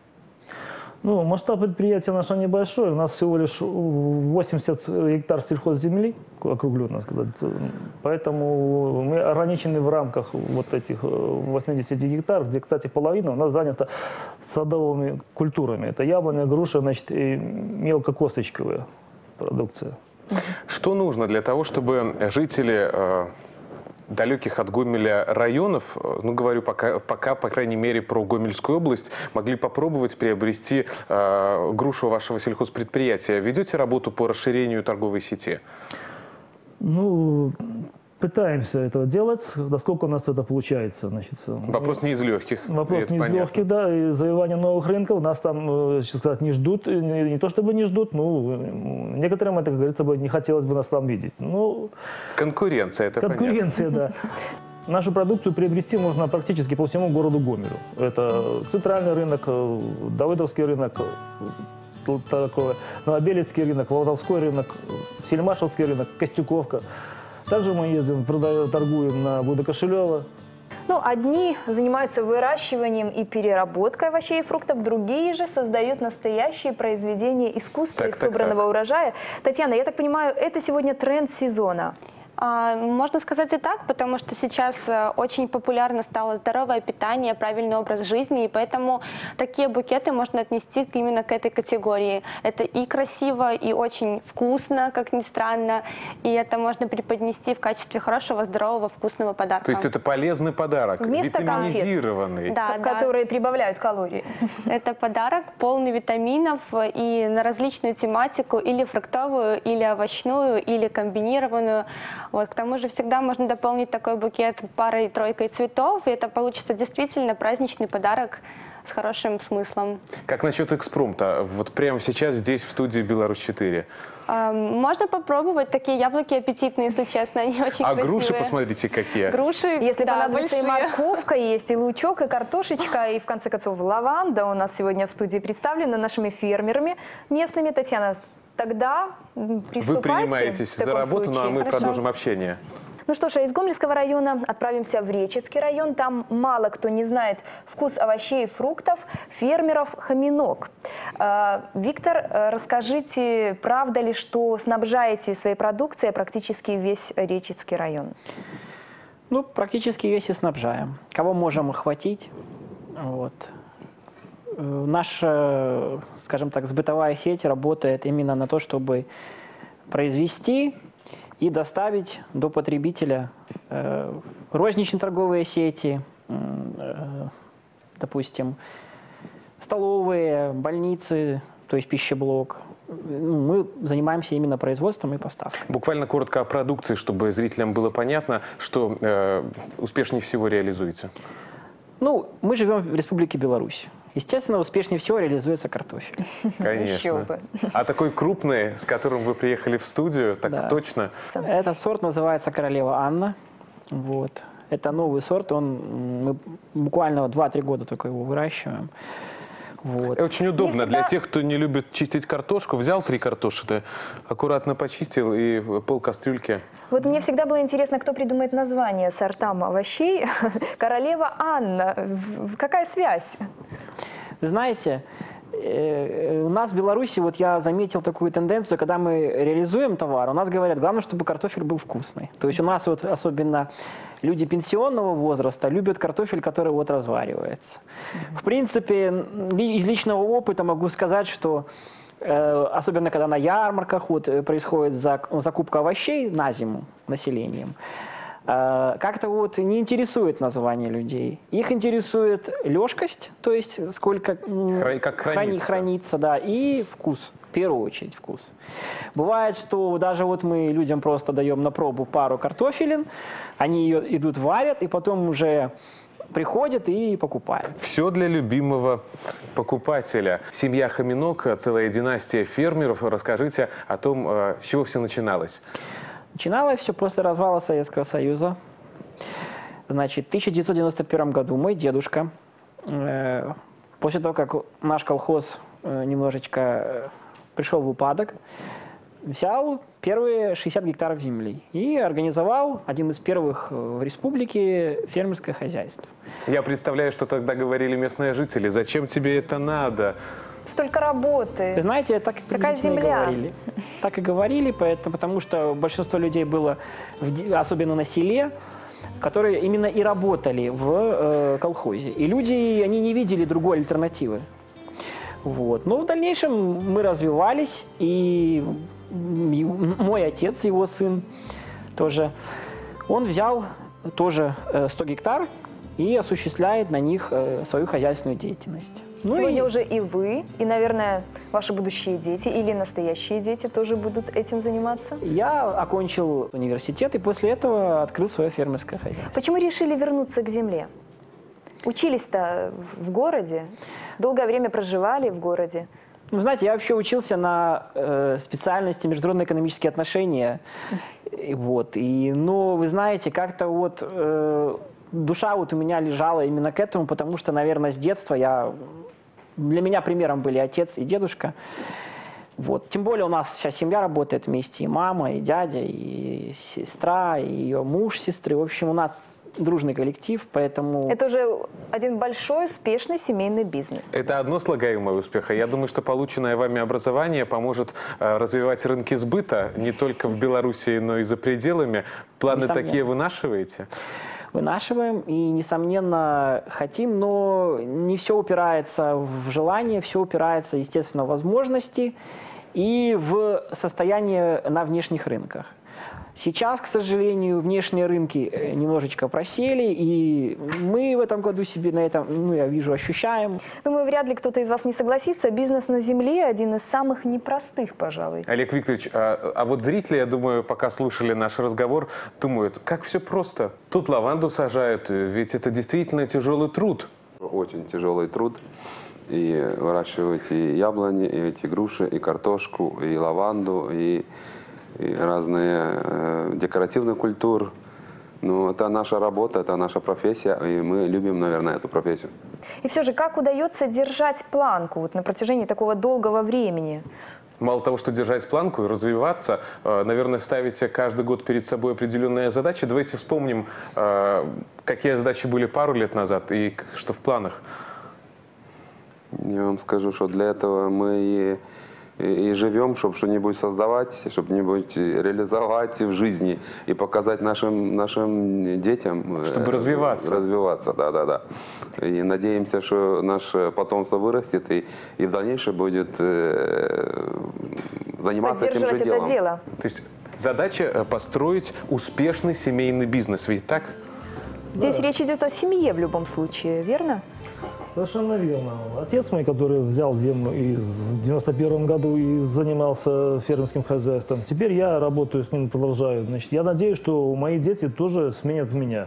Ну, масштаб предприятия наше небольшой. У нас всего лишь восемьдесят гектар сельхозземли, округленно сказать. Поэтому мы ограничены в рамках вот этих восьмидесяти гектар, где, кстати, половина у нас занята садовыми культурами. Это яблоня, груша, значит, и мелкокосточковая продукция. Что нужно для того, чтобы жители э, далеких от Гомеля районов, ну говорю пока, пока, по крайней мере, про Гомельскую область, могли попробовать приобрести э, грушу вашего сельхозпредприятия? Ведете работу по расширению торговой сети? Ну, пытаемся этого делать, насколько у нас это получается. Значит, Вопрос не из легких. Вопрос не из понятно. легких, да, и завоевание новых рынков нас там, сейчас сказать, не ждут, не, не то чтобы не ждут, ну, некоторым это, как говорится, не хотелось бы нас там видеть. Ну, конкуренция, это конкуренция, понятно. Да. Нашу продукцию приобрести можно практически по всему городу Гомелю. Это центральный рынок, Давыдовский рынок, такое, Новобелецкий рынок, Володовской рынок, Сельмашевский рынок, Костюковка. Также мы ездим, продаем, торгуем на Будокошелева. Ну, одни занимаются выращиванием и переработкой овощей и фруктов, другие же создают настоящие произведения искусства Так, из так, собранного так. урожая. Татьяна, я так понимаю, это сегодня тренд сезона. А, Можно сказать и так, потому что сейчас э, очень популярно стало здоровое питание, правильный образ жизни, и поэтому такие букеты можно отнести именно к этой категории. Это и красиво, и очень вкусно, как ни странно, и это можно преподнести в качестве хорошего, здорового, вкусного подарка. То есть это полезный подарок, Вместо конфет. витаминизированный. Да, да. Которые прибавляют калории. Это подарок полный витаминов и на различную тематику, или фруктовую, или овощную, или комбинированную. Вот. К тому же всегда можно дополнить такой букет парой-тройкой цветов, и это получится действительно праздничный подарок с хорошим смыслом. Как насчет экспромта? Вот прямо сейчас здесь, в студии Беларусь четыре. А, Можно попробовать такие яблоки аппетитные, если честно, они очень А красивые. груши, посмотрите, какие. Груши, Если да, понадобится, и большие. морковка есть, и лучок, и картошечка, и, в конце концов, лаванда у нас сегодня в студии представлена нашими фермерами местными. Татьяна, тогда м, приступайте. Вы принимаетесь в за таком работу, ну а случае. мы Хорошо. продолжим общение. Ну что ж, а из Гомельского района отправимся в Речицкий район. Там мало кто не знает вкус овощей и фруктов фермеров «Хоминок». Э, Виктор, э, расскажите, правда ли, что снабжаете своей продукцией практически весь Речицкий район? Ну, практически весь и снабжаем. Кого можем охватить? Вот. Э, Наша, скажем так, сбытовая сеть работает именно на то, чтобы произвести и доставить до потребителя э, розничные торговые сети, э, допустим, столовые, больницы, то есть пищеблок. Мы занимаемся именно производством и поставкой. Буквально коротко о продукции, чтобы зрителям было понятно, что э, успешнее всего реализуете. Ну, мы живем в Республике Беларусь. Естественно, успешнее всего реализуется картофель. Еще Конечно. бы. А такой крупный, с которым вы приехали в студию, так Да. точно? Этот сорт называется «Королева Анна». Вот. Это новый сорт, он, мы буквально два-три года только его выращиваем. Вот. Это очень удобно Не для всегда- тех, кто не любит чистить картошку. Взял три картошины, аккуратно почистил и пол кастрюльки. Вот мне всегда было интересно, кто придумает название сортам овощей. «Королева Анна». В- Какая связь? Вы знаете, э, у нас в Беларуси, вот я заметил такую тенденцию, когда мы реализуем товар, у нас говорят, главное, чтобы картофель был вкусный. То есть у нас вот особенно люди пенсионного возраста любят картофель, который вот разваривается. В принципе, ли- из личного опыта могу сказать, что э, особенно когда на ярмарках вот, э, происходит зак- закупка овощей на зиму населением, э, как-то вот не интересует название людей. Их интересует лёжкость, то есть сколько м, Хра- как храни- хранится. хранится, да, и вкус. В первую очередь вкус. Бывает, что даже вот мы людям просто даем на пробу пару картофелин, они ее идут варят, и потом уже приходят и покупают. Все для любимого покупателя. Семья Хоминок, целая династия фермеров. Расскажите о том, э, с чего все начиналось. Начиналось все после развала Советского Союза. Значит, в тысяча девятьсот девяносто первом году мой дедушка, э, после того, как наш колхоз э, немножечко э, пришел в упадок, взял первые шестьдесят гектаров земли и организовал один из первых э, в республике фермерское хозяйство. Я представляю, что тогда говорили местные жители. Зачем тебе это надо? Столько работы. Вы знаете, так и Такая приблизительно и земля. говорили. Так и говорили, поэтому, потому что большинство людей было, в ди- особенно на селе, которые именно и работали в э, колхозе. И люди, они не видели другой альтернативы. Вот. Но в дальнейшем мы развивались, и м- мой отец, его сын, тоже, он взял тоже э, сто гектар и осуществляет на них э, свою хозяйственную деятельность. Ну Сегодня и- уже и вы, и, наверное, ваши будущие дети или настоящие дети тоже будут этим заниматься. Я окончил университет и после этого открыл свое фермерское хозяйство. Почему решили вернуться к земле? Учились-то в городе, долгое время проживали в городе. Ну, знаете, я вообще учился на э, специальности международные экономические отношения. И вот. И, но вы знаете, как-то вот э, душа вот у меня лежала именно к этому, потому что, наверное, с детства я... Для меня примером были отец и дедушка. Вот. Тем более у нас вся семья работает вместе, и мама, и дядя, и сестра, и ее муж сестры. В общем, у нас дружный коллектив, поэтому... Это уже один большой, успешный семейный бизнес. Это одно слагаемое успеха. Я думаю, что полученное вами образование поможет э, развивать рынки сбыта не только в Беларуси, но и за пределами. Планы Несомненно. такие вынашиваете? Вынашиваем и, несомненно, хотим, но не все упирается в желание, все упирается, естественно, в возможности и в состояние на внешних рынках. Сейчас, к сожалению, внешние рынки немножечко просели, и мы в этом году себе на этом, ну, я вижу, ощущаем. Думаю, вряд ли кто-то из вас не согласится. Бизнес на земле один из самых непростых, пожалуй. Олег Викторович, а, а вот зрители, я думаю, пока слушали наш разговор, думают, как все просто. Тут лаванду сажают, ведь это действительно тяжелый труд. Очень тяжелый труд. И выращивать и яблони, и эти груши, и картошку, и лаванду, и... и разные э, декоративные культуры. Ну, это наша работа, это наша профессия, и мы любим, наверное, эту профессию. И все же, как удается держать планку вот на протяжении такого долгого времени? Мало того, что держать планку и развиваться, э, наверное, ставите каждый год перед собой определенные задачи. Давайте вспомним, э, какие задачи были пару лет назад и что в планах. Я вам скажу, что для этого мы и... и живем, чтобы что-нибудь создавать, чтобы что-нибудь реализовать в жизни и показать нашим, нашим детям. Чтобы развиваться. Развиваться, да-да-да. И надеемся, что наше потомство вырастет и, и в дальнейшем будет э, заниматься этим же это делом. дело. То есть задача построить успешный семейный бизнес, ведь так? Здесь да. речь идет о семье в любом случае, верно? Совершенно верно. Отец мой, который взял землю и в девяносто первом году и занимался фермерским хозяйством, теперь я работаю с ним, продолжаю. Значит, я надеюсь, что мои дети тоже сменят меня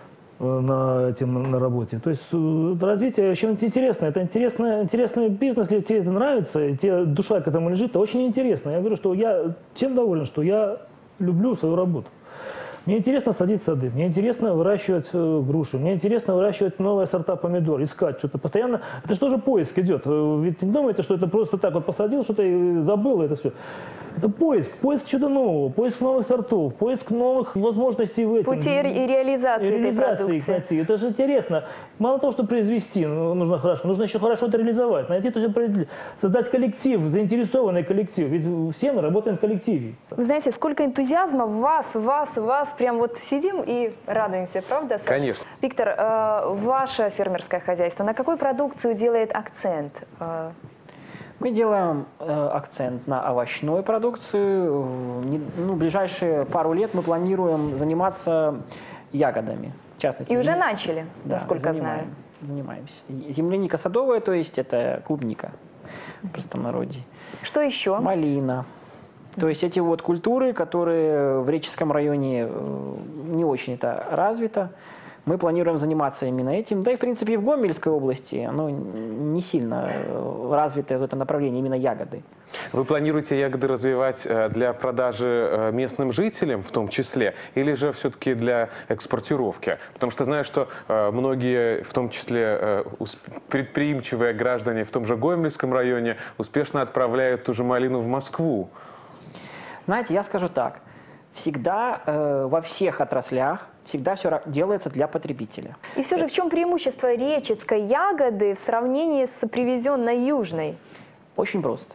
на, этим, на работе. То есть развитие очень интересно. Это интересный, интересный бизнес, если тебе это нравится, и тебе душа к этому лежит, это очень интересно. Я говорю, что я тем доволен, что я люблю свою работу. Мне интересно садить сады, мне интересно выращивать э, груши, мне интересно выращивать новые сорта помидор, искать что-то постоянно. Это же тоже поиск идет. Ведь не думайте, что это просто так вот посадил, что-то и забыл, это все. Это поиск, поиск чего-то нового, поиск новых сортов, поиск новых возможностей в этом. Пути и реализации, и реализации этой продукции. найти. Это же интересно. Мало того, что произвести нужно хорошо, нужно еще хорошо это реализовать, найти, то есть, создать коллектив, заинтересованный коллектив. Ведь все мы работаем в коллективе. Вы знаете, сколько энтузиазма в вас, в вас, в вас. Прям вот сидим и радуемся, правда, Саша? Конечно. Виктор, э, ваше фермерское хозяйство на какую продукцию делает акцент? Э, Мы делаем э, акцент на овощную продукцию. Не, ну, в ближайшие пару лет мы планируем заниматься ягодами. В частности, и уже зем... начали, да, насколько занимаем, знаю. Занимаемся. Земляника садовая, то есть это клубника в простонародье. Что еще? Малина. То есть эти вот культуры, которые в Реческом районе не очень это развито, мы планируем заниматься именно этим. Да и, в принципе, и в Гомельской области оно не сильно развито в этом направлении, именно ягоды. Вы планируете ягоды развивать для продажи местным жителям в том числе, или же все-таки для экспортировки? Потому что знаю, что многие, в том числе предприимчивые граждане в том же Гомельском районе, успешно отправляют ту же малину в Москву. Знаете, я скажу так. Всегда э, во всех отраслях всегда все делается для потребителя. И все же в чем преимущество речецкой ягоды в сравнении с привезенной южной? Очень просто.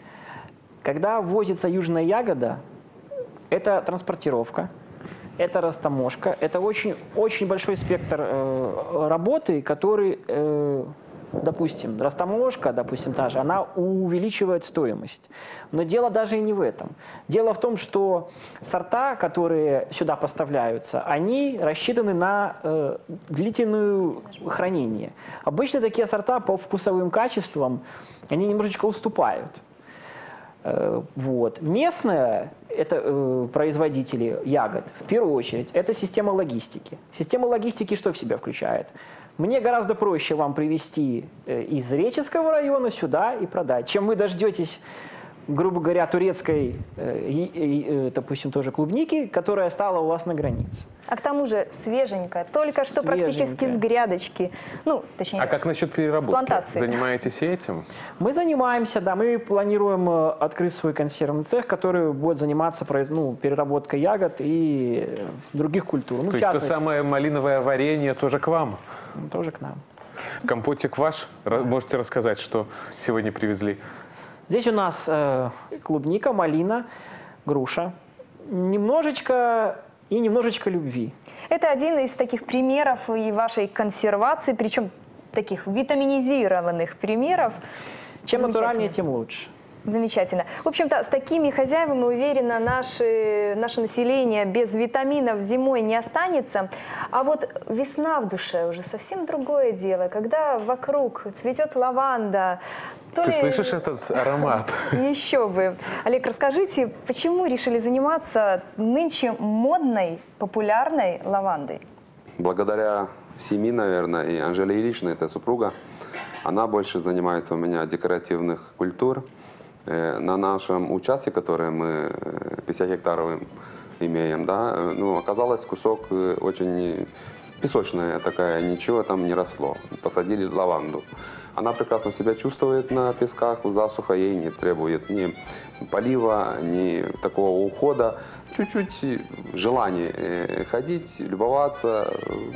Когда ввозится южная ягода, это транспортировка, это растаможка, это очень, очень большой спектр э, работы, который... Э, Допустим, растаможка, допустим, та же, она увеличивает стоимость. Но дело даже и не в этом. Дело в том, что сорта, которые сюда поставляются, они рассчитаны на э, длительное хранение. Обычно такие сорта по вкусовым качествам, они немножечко уступают. Э, вот. Местные это, э, производители ягод, в первую очередь, это система логистики. Система логистики что в себя включает? Мне гораздо проще вам привезти из Реческого района сюда и продать, чем вы дождетесь грубо говоря, турецкой, допустим, тоже клубники, которая стала у вас на границе. А к тому же свеженькая, только что практически с грядочки. Ну, точнее, а как насчет переработки? Занимаетесь и этим? Мы занимаемся, да. Мы планируем открыть свой консервный цех, который будет заниматься ну, переработкой ягод и других культур. Ну, то есть то самое малиновое варенье тоже к вам? Тоже к нам. Компотик ваш? Можете рассказать, что сегодня привезли? Здесь у нас э, клубника, малина, груша. Немножечко и немножечко любви. Это один из таких примеров и вашей консервации, причем таких витаминизированных примеров. Чем натуральнее, тем лучше. Замечательно. В общем-то, с такими хозяевами, уверена, наше, наше население без витаминов зимой не останется. А вот весна в душе уже совсем другое дело, когда вокруг цветет лаванда. Ты ли... слышишь этот аромат? Еще бы. Олег, расскажите, почему решили заниматься нынче модной, популярной лавандой? Благодаря семье, наверное, и Анжеле Ильичне, это супруга, она больше занимается у меня декоративных культур. На нашем участке, который мы пятьдесят гектаров имеем, да, ну, оказалось кусок очень песочная такая, ничего там не росло. Посадили лаванду. Она прекрасно себя чувствует на песках, засуха ей не требует ни полива, ни такого ухода. Чуть-чуть желание ходить, любоваться,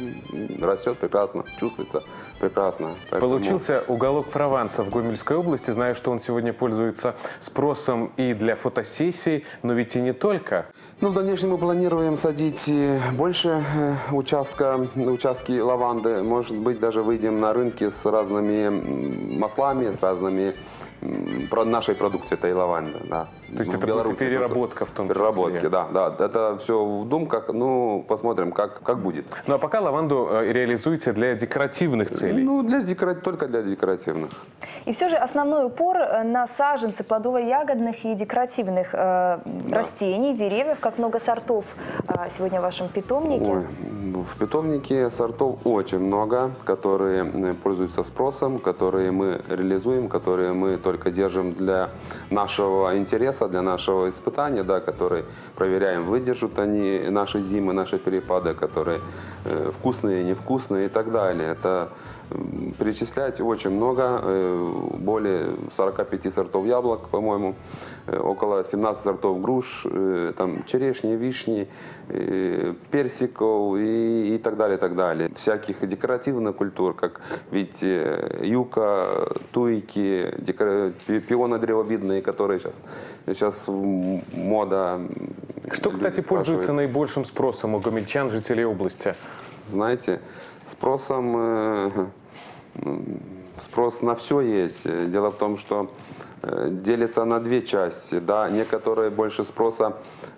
растет прекрасно, чувствуется прекрасно. Поэтому... Получился уголок Прованса в Гомельской области. Знаю, что он сегодня пользуется спросом и для фотосессий, но ведь и не только. Ну, в дальнейшем мы планируем садить больше участка, участки лаванды. Может быть, даже выйдем на рынки с разными маслами, с разными про нашей продукции, это и лаванда. Да. То есть в это Беларуси будет переработка в том числе? Переработки, да, да. Это все в думках, ну, посмотрим, как, как будет. Ну, а пока лаванду реализуете для декоративных целей? Ну, для декора... только для декоративных. И все же основной упор на саженцы плодово-ягодных и декоративных э, да. растений, деревьев, как много сортов э, сегодня в вашем питомнике? Ой, в питомнике сортов очень много, которые пользуются спросом, которые мы реализуем, которые мы только держим для нашего интереса, для нашего испытания, да, которые проверяем, выдержат они наши зимы, наши перепады, которые э, вкусные, невкусные и так далее. Это перечислять очень много, более сорока пяти сортов яблок, по-моему, около семнадцати сортов груш, там, черешни, вишни, персиков и, и так далее, и так далее. Всяких декоративных культур, как ведь юка, туйки, декор... пионы древовидные, которые сейчас, сейчас мода. Что, кстати, пользуется наибольшим спросом у гомельчан, жителей области? Знаете, спросом, спрос на все есть. Дело в том, что делится на две части. Да, некоторые больше спроса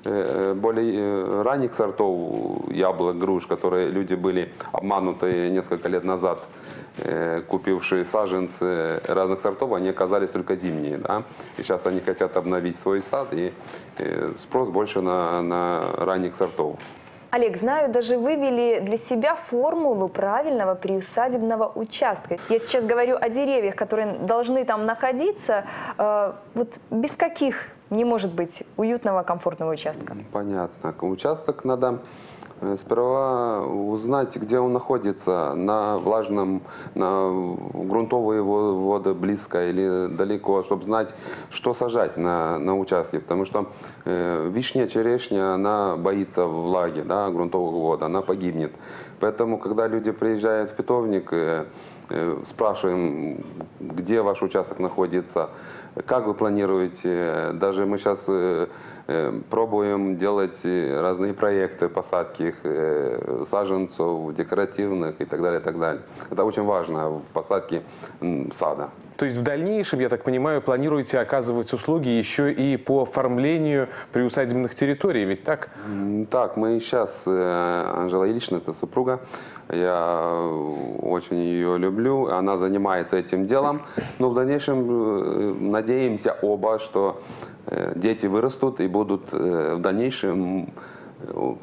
более ранних сортов яблок, груш, которые люди были обмануты несколько лет назад, купившие саженцы разных сортов, они оказались только зимние. Да? И сейчас они хотят обновить свой сад, и спрос больше на, на ранних сортов. Олег, знаю, даже вывели для себя формулу правильного приусадебного участка. Я сейчас говорю о деревьях, которые должны там находиться. Э, вот без каких не может быть уютного, комфортного участка? Понятно. Участок надо сперва узнать, где он находится, на влажном, на грунтовые воды близко или далеко, чтобы знать, что сажать на, на участке. Потому что э, вишня, черешня, она боится влаги, да, грунтовых вод, она погибнет. Поэтому, когда люди приезжают в питомник, э, э, спрашиваем, где ваш участок находится, как вы планируете. Даже мы сейчас э, э, пробуем делать разные проекты посадки э, саженцев, декоративных и так далее, и так далее. Это очень важно в посадке сада. То есть в дальнейшем, я так понимаю, планируете оказывать услуги еще и по оформлению приусадебных территорий, ведь так? Так, мы сейчас, Анжела Ильична, это супруга, я очень ее люблю, она занимается этим делом, но в дальнейшем надеемся оба, что дети вырастут и будут в дальнейшем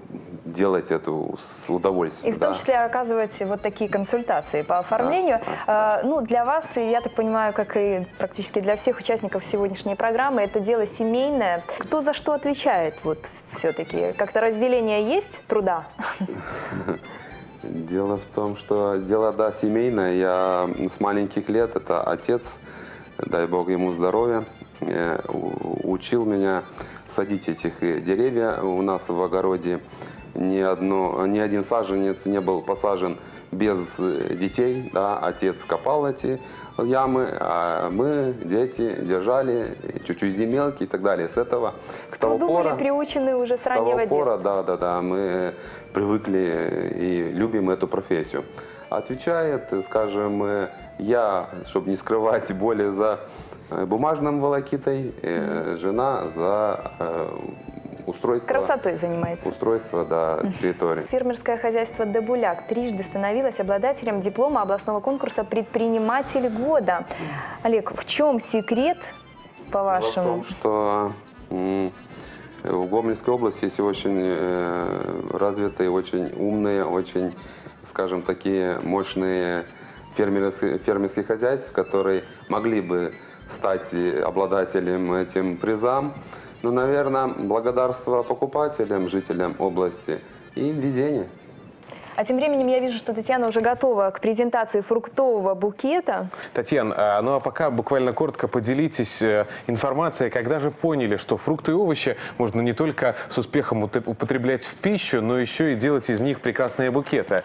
делать это с удовольствием. И в том да. числе оказывать вот такие консультации по оформлению. Да. Ну, для вас, и я так понимаю, как и практически для всех участников сегодняшней программы, это дело семейное. Кто за что отвечает вот все-таки? Как-то разделение есть труда? Дело в том, что дело, да, семейное. Я с маленьких лет, это отец, дай бог ему здоровья, учил меня садить этих деревья. У нас в огороде ни, одно, ни один саженец не был посажен без детей. Да. Отец копал эти ямы, а мы, дети, держали чуть-чуть земелки и так далее. С этого, с того пора, были приучены уже с с того раннего пора, детства. да, да, да, мы привыкли и любим эту профессию. Отвечает, скажем, я, чтобы не скрывать, более за бумажным волокитой, mm-hmm. жена за устройство. Красотой занимается. Устройство, да, территории. Фермерское хозяйство «Дебуляк» трижды становилось обладателем диплома областного конкурса «Предприниматель года». Олег, в чем секрет, по-вашему? В том, что в Гомельской области есть очень развитые, очень умные, очень, скажем, такие мощные фермерские, фермерские хозяйства, которые могли бы стать обладателем этим призам. Но, наверное, благодарство покупателям, жителям области и везение. А тем временем я вижу, что Татьяна уже готова к презентации фруктового букета. Татьяна, ну а пока буквально коротко поделитесь информацией, когда же поняли, что фрукты и овощи можно не только с успехом употреблять в пищу, но еще и делать из них прекрасные букеты.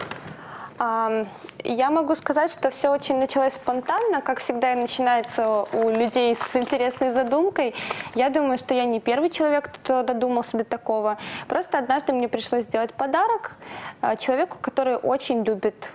Я могу сказать, что все очень началось спонтанно, как всегда и начинается у людей с интересной задумкой. Я думаю, что я не первый человек, кто додумался до такого. Просто однажды мне пришлось сделать подарок человеку, который очень любит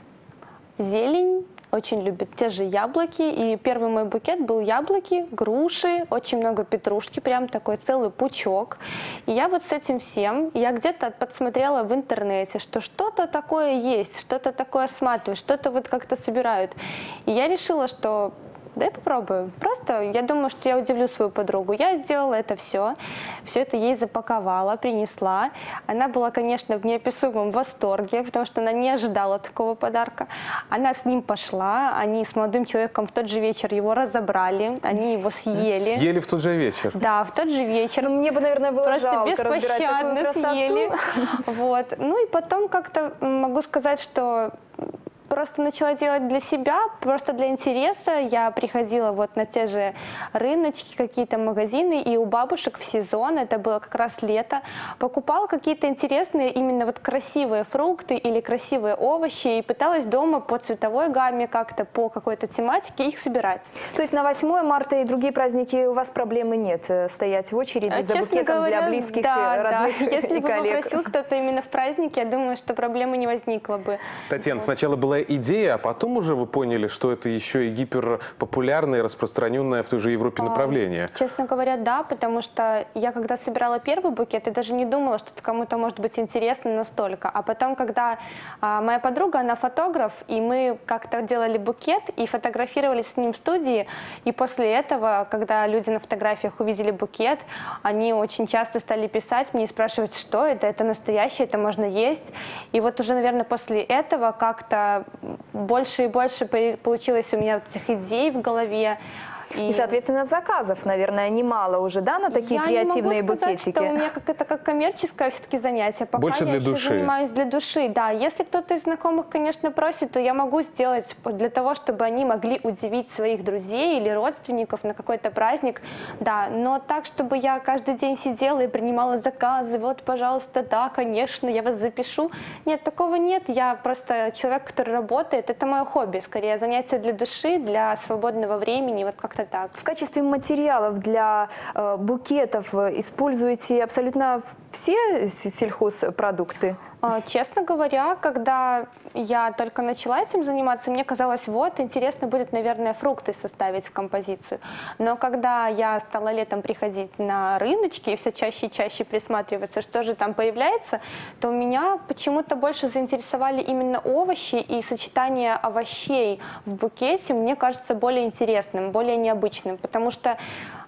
зелень, очень любит те же яблоки. И первый мой букет был яблоки, груши, очень много петрушки, прям такой целый пучок. И я вот с этим всем, я где-то подсмотрела в интернете, что что-то такое есть, что-то такое осматривают, что-то вот как-то собирают. И я решила, что дай попробую. Просто я думаю, что я удивлю свою подругу. Я сделала это все, все это ей запаковала, принесла. Она была, конечно, в неописуемом восторге, потому что она не ожидала такого подарка. Она с ним пошла, они с молодым человеком в тот же вечер его разобрали, они его съели. Съели в тот же вечер? Да, в тот же вечер. Ну, мне бы, наверное, было просто жалко беспощадно съели. Вот. Ну и потом как-то могу сказать, что просто начала делать для себя, просто для интереса. Я приходила вот на те же рыночки, какие-то магазины, и у бабушек в сезон, это было как раз лето, покупала какие-то интересные, именно вот красивые фрукты или красивые овощи, и пыталась дома по цветовой гамме как-то, по какой-то тематике их собирать. То есть на восьмое марта и другие праздники у вас проблемы нет стоять в очереди за Честно букетом говоря, для близких, да, родных да. и Если бы коллег? попросил кто-то именно в празднике, я думаю, что проблемы не возникло бы. Татьяна, сначала была идея, а потом уже вы поняли, что это еще и гиперпопулярное и распространенное в той же Европе направление? А, честно говоря, да, потому что я когда собирала первый букет, я даже не думала, что это кому-то может быть интересно настолько. А потом, когда а, моя подруга, она фотограф, и мы как-то делали букет и фотографировались с ним в студии, и после этого, когда люди на фотографиях увидели букет, они очень часто стали писать мне и спрашивать, что это, это настоящее, это можно есть. И вот уже, наверное, после этого как-то больше и больше получилось у меня вот этих идей в голове. И, и, соответственно, заказов, наверное, немало уже, да, на такие я креативные не могу сказать, букетики? Что у меня как это как коммерческое все-таки занятие. Пока Больше я для еще души. занимаюсь для души. Да, если кто-то из знакомых, конечно, просит, то я могу сделать для того, чтобы они могли удивить своих друзей или родственников на какой-то праздник. Да, но так, чтобы я каждый день сидела и принимала заказы, вот, пожалуйста, да, конечно, я вас запишу. Нет, такого нет. Я просто человек, который работает. Это мое хобби, скорее, занятие для души, для свободного времени, вот как-то так. В качестве материалов для э, букетов используете абсолютно все сельхозпродукты? Честно говоря, когда я только начала этим заниматься, мне казалось, вот, интересно будет, наверное, фрукты составить в композицию. Но когда я стала летом приходить на рыночки и все чаще и чаще присматриваться, что же там появляется, то меня почему-то больше заинтересовали именно овощи, и сочетание овощей в букете мне кажется более интересным, более необычным, потому что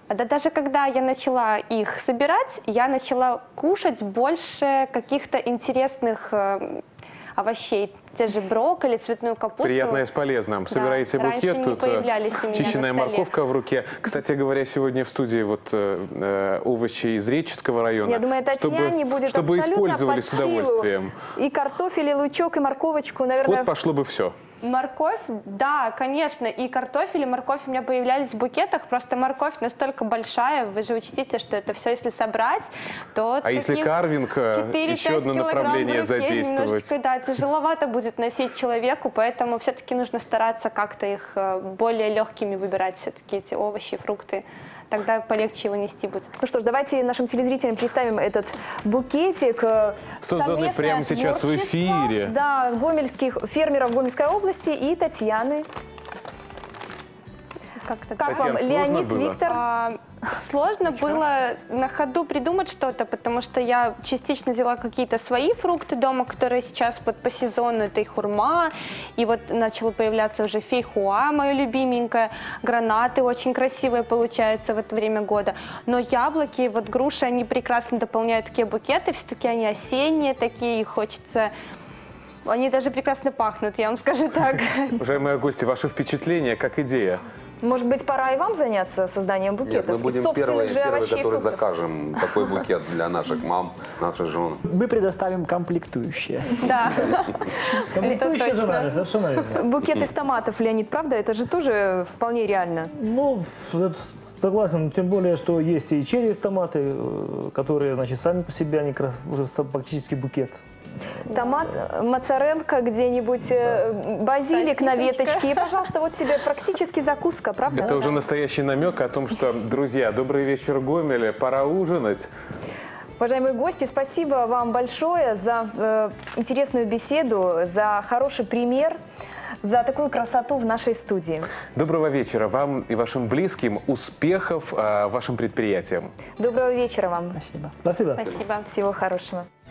Да даже когда я начала их собирать, я начала кушать больше каких-то интересных э, овощей. Те же брокколи, цветную капусту. Приятное с полезным. Собираете да, букет, тут чищенная морковка в руке. Кстати говоря, сегодня в студии вот э, овощи из Реческого района. Я думаю, Татьяне чтобы, будет чтобы использовали под с удовольствием. И картофель, и лучок, и морковочку, наверное. Вот пошло бы все. Морковь, да, конечно, и картофель, и морковь у меня появлялись в букетах, просто морковь настолько большая, вы же учтите, что это все, если собрать, то... А если карвинг, еще одно направление задействовать? Немножечко, да, тяжеловато будет носить человеку, поэтому все-таки нужно стараться как-то их более легкими выбирать, все-таки эти овощи, фрукты. Тогда полегче его нести будет. Ну что ж, давайте нашим телезрителям представим этот букетик. Созданный прямо сейчас в эфире. Да, гомельских фермеров Гомельской области и Татьяны. Как-то как Татьяна, вам, Леонид, было? Виктор? А, сложно было на ходу придумать что-то, потому что я частично взяла какие-то свои фрукты дома, которые сейчас вот по сезону, это и хурма, и вот начала появляться уже фейхоа, моя любименькая, гранаты очень красивые получаются в это время года, но яблоки, вот груши, они прекрасно дополняют такие букеты, все-таки они осенние такие, и хочется... Они даже прекрасно пахнут, я вам скажу так. Уважаемые гости, ваши впечатления, как идея? Может быть, пора и вам заняться созданием букетов? Нет, мы будем из первые, же первые овощей и которые фруктов. закажем такой букет для наших мам, наших жен. Мы предоставим комплектующие. Да. Комплектующие за нами, совершенно верно. Букет из томатов, Леонид, правда? Это же тоже вполне реально. Ну, это согласен, тем более, что есть и черри томаты, э, которые, значит, сами по себе, они кра- уже ста- практически букет. Томат, моцарелка где-нибудь, э, базилик на Сосисочка. веточке. И, пожалуйста, вот тебе практически закуска, правда? Это уже настоящий намек о том, что, друзья, добрый вечер, Гомеле, пора ужинать. Уважаемые гости, спасибо вам большое за э, интересную беседу, за хороший пример, за такую красоту в нашей студии. Доброго вечера вам и вашим близким, успехов э, вашим предприятиям. Доброго вечера вам. Спасибо. Спасибо. Спасибо. Всего хорошего.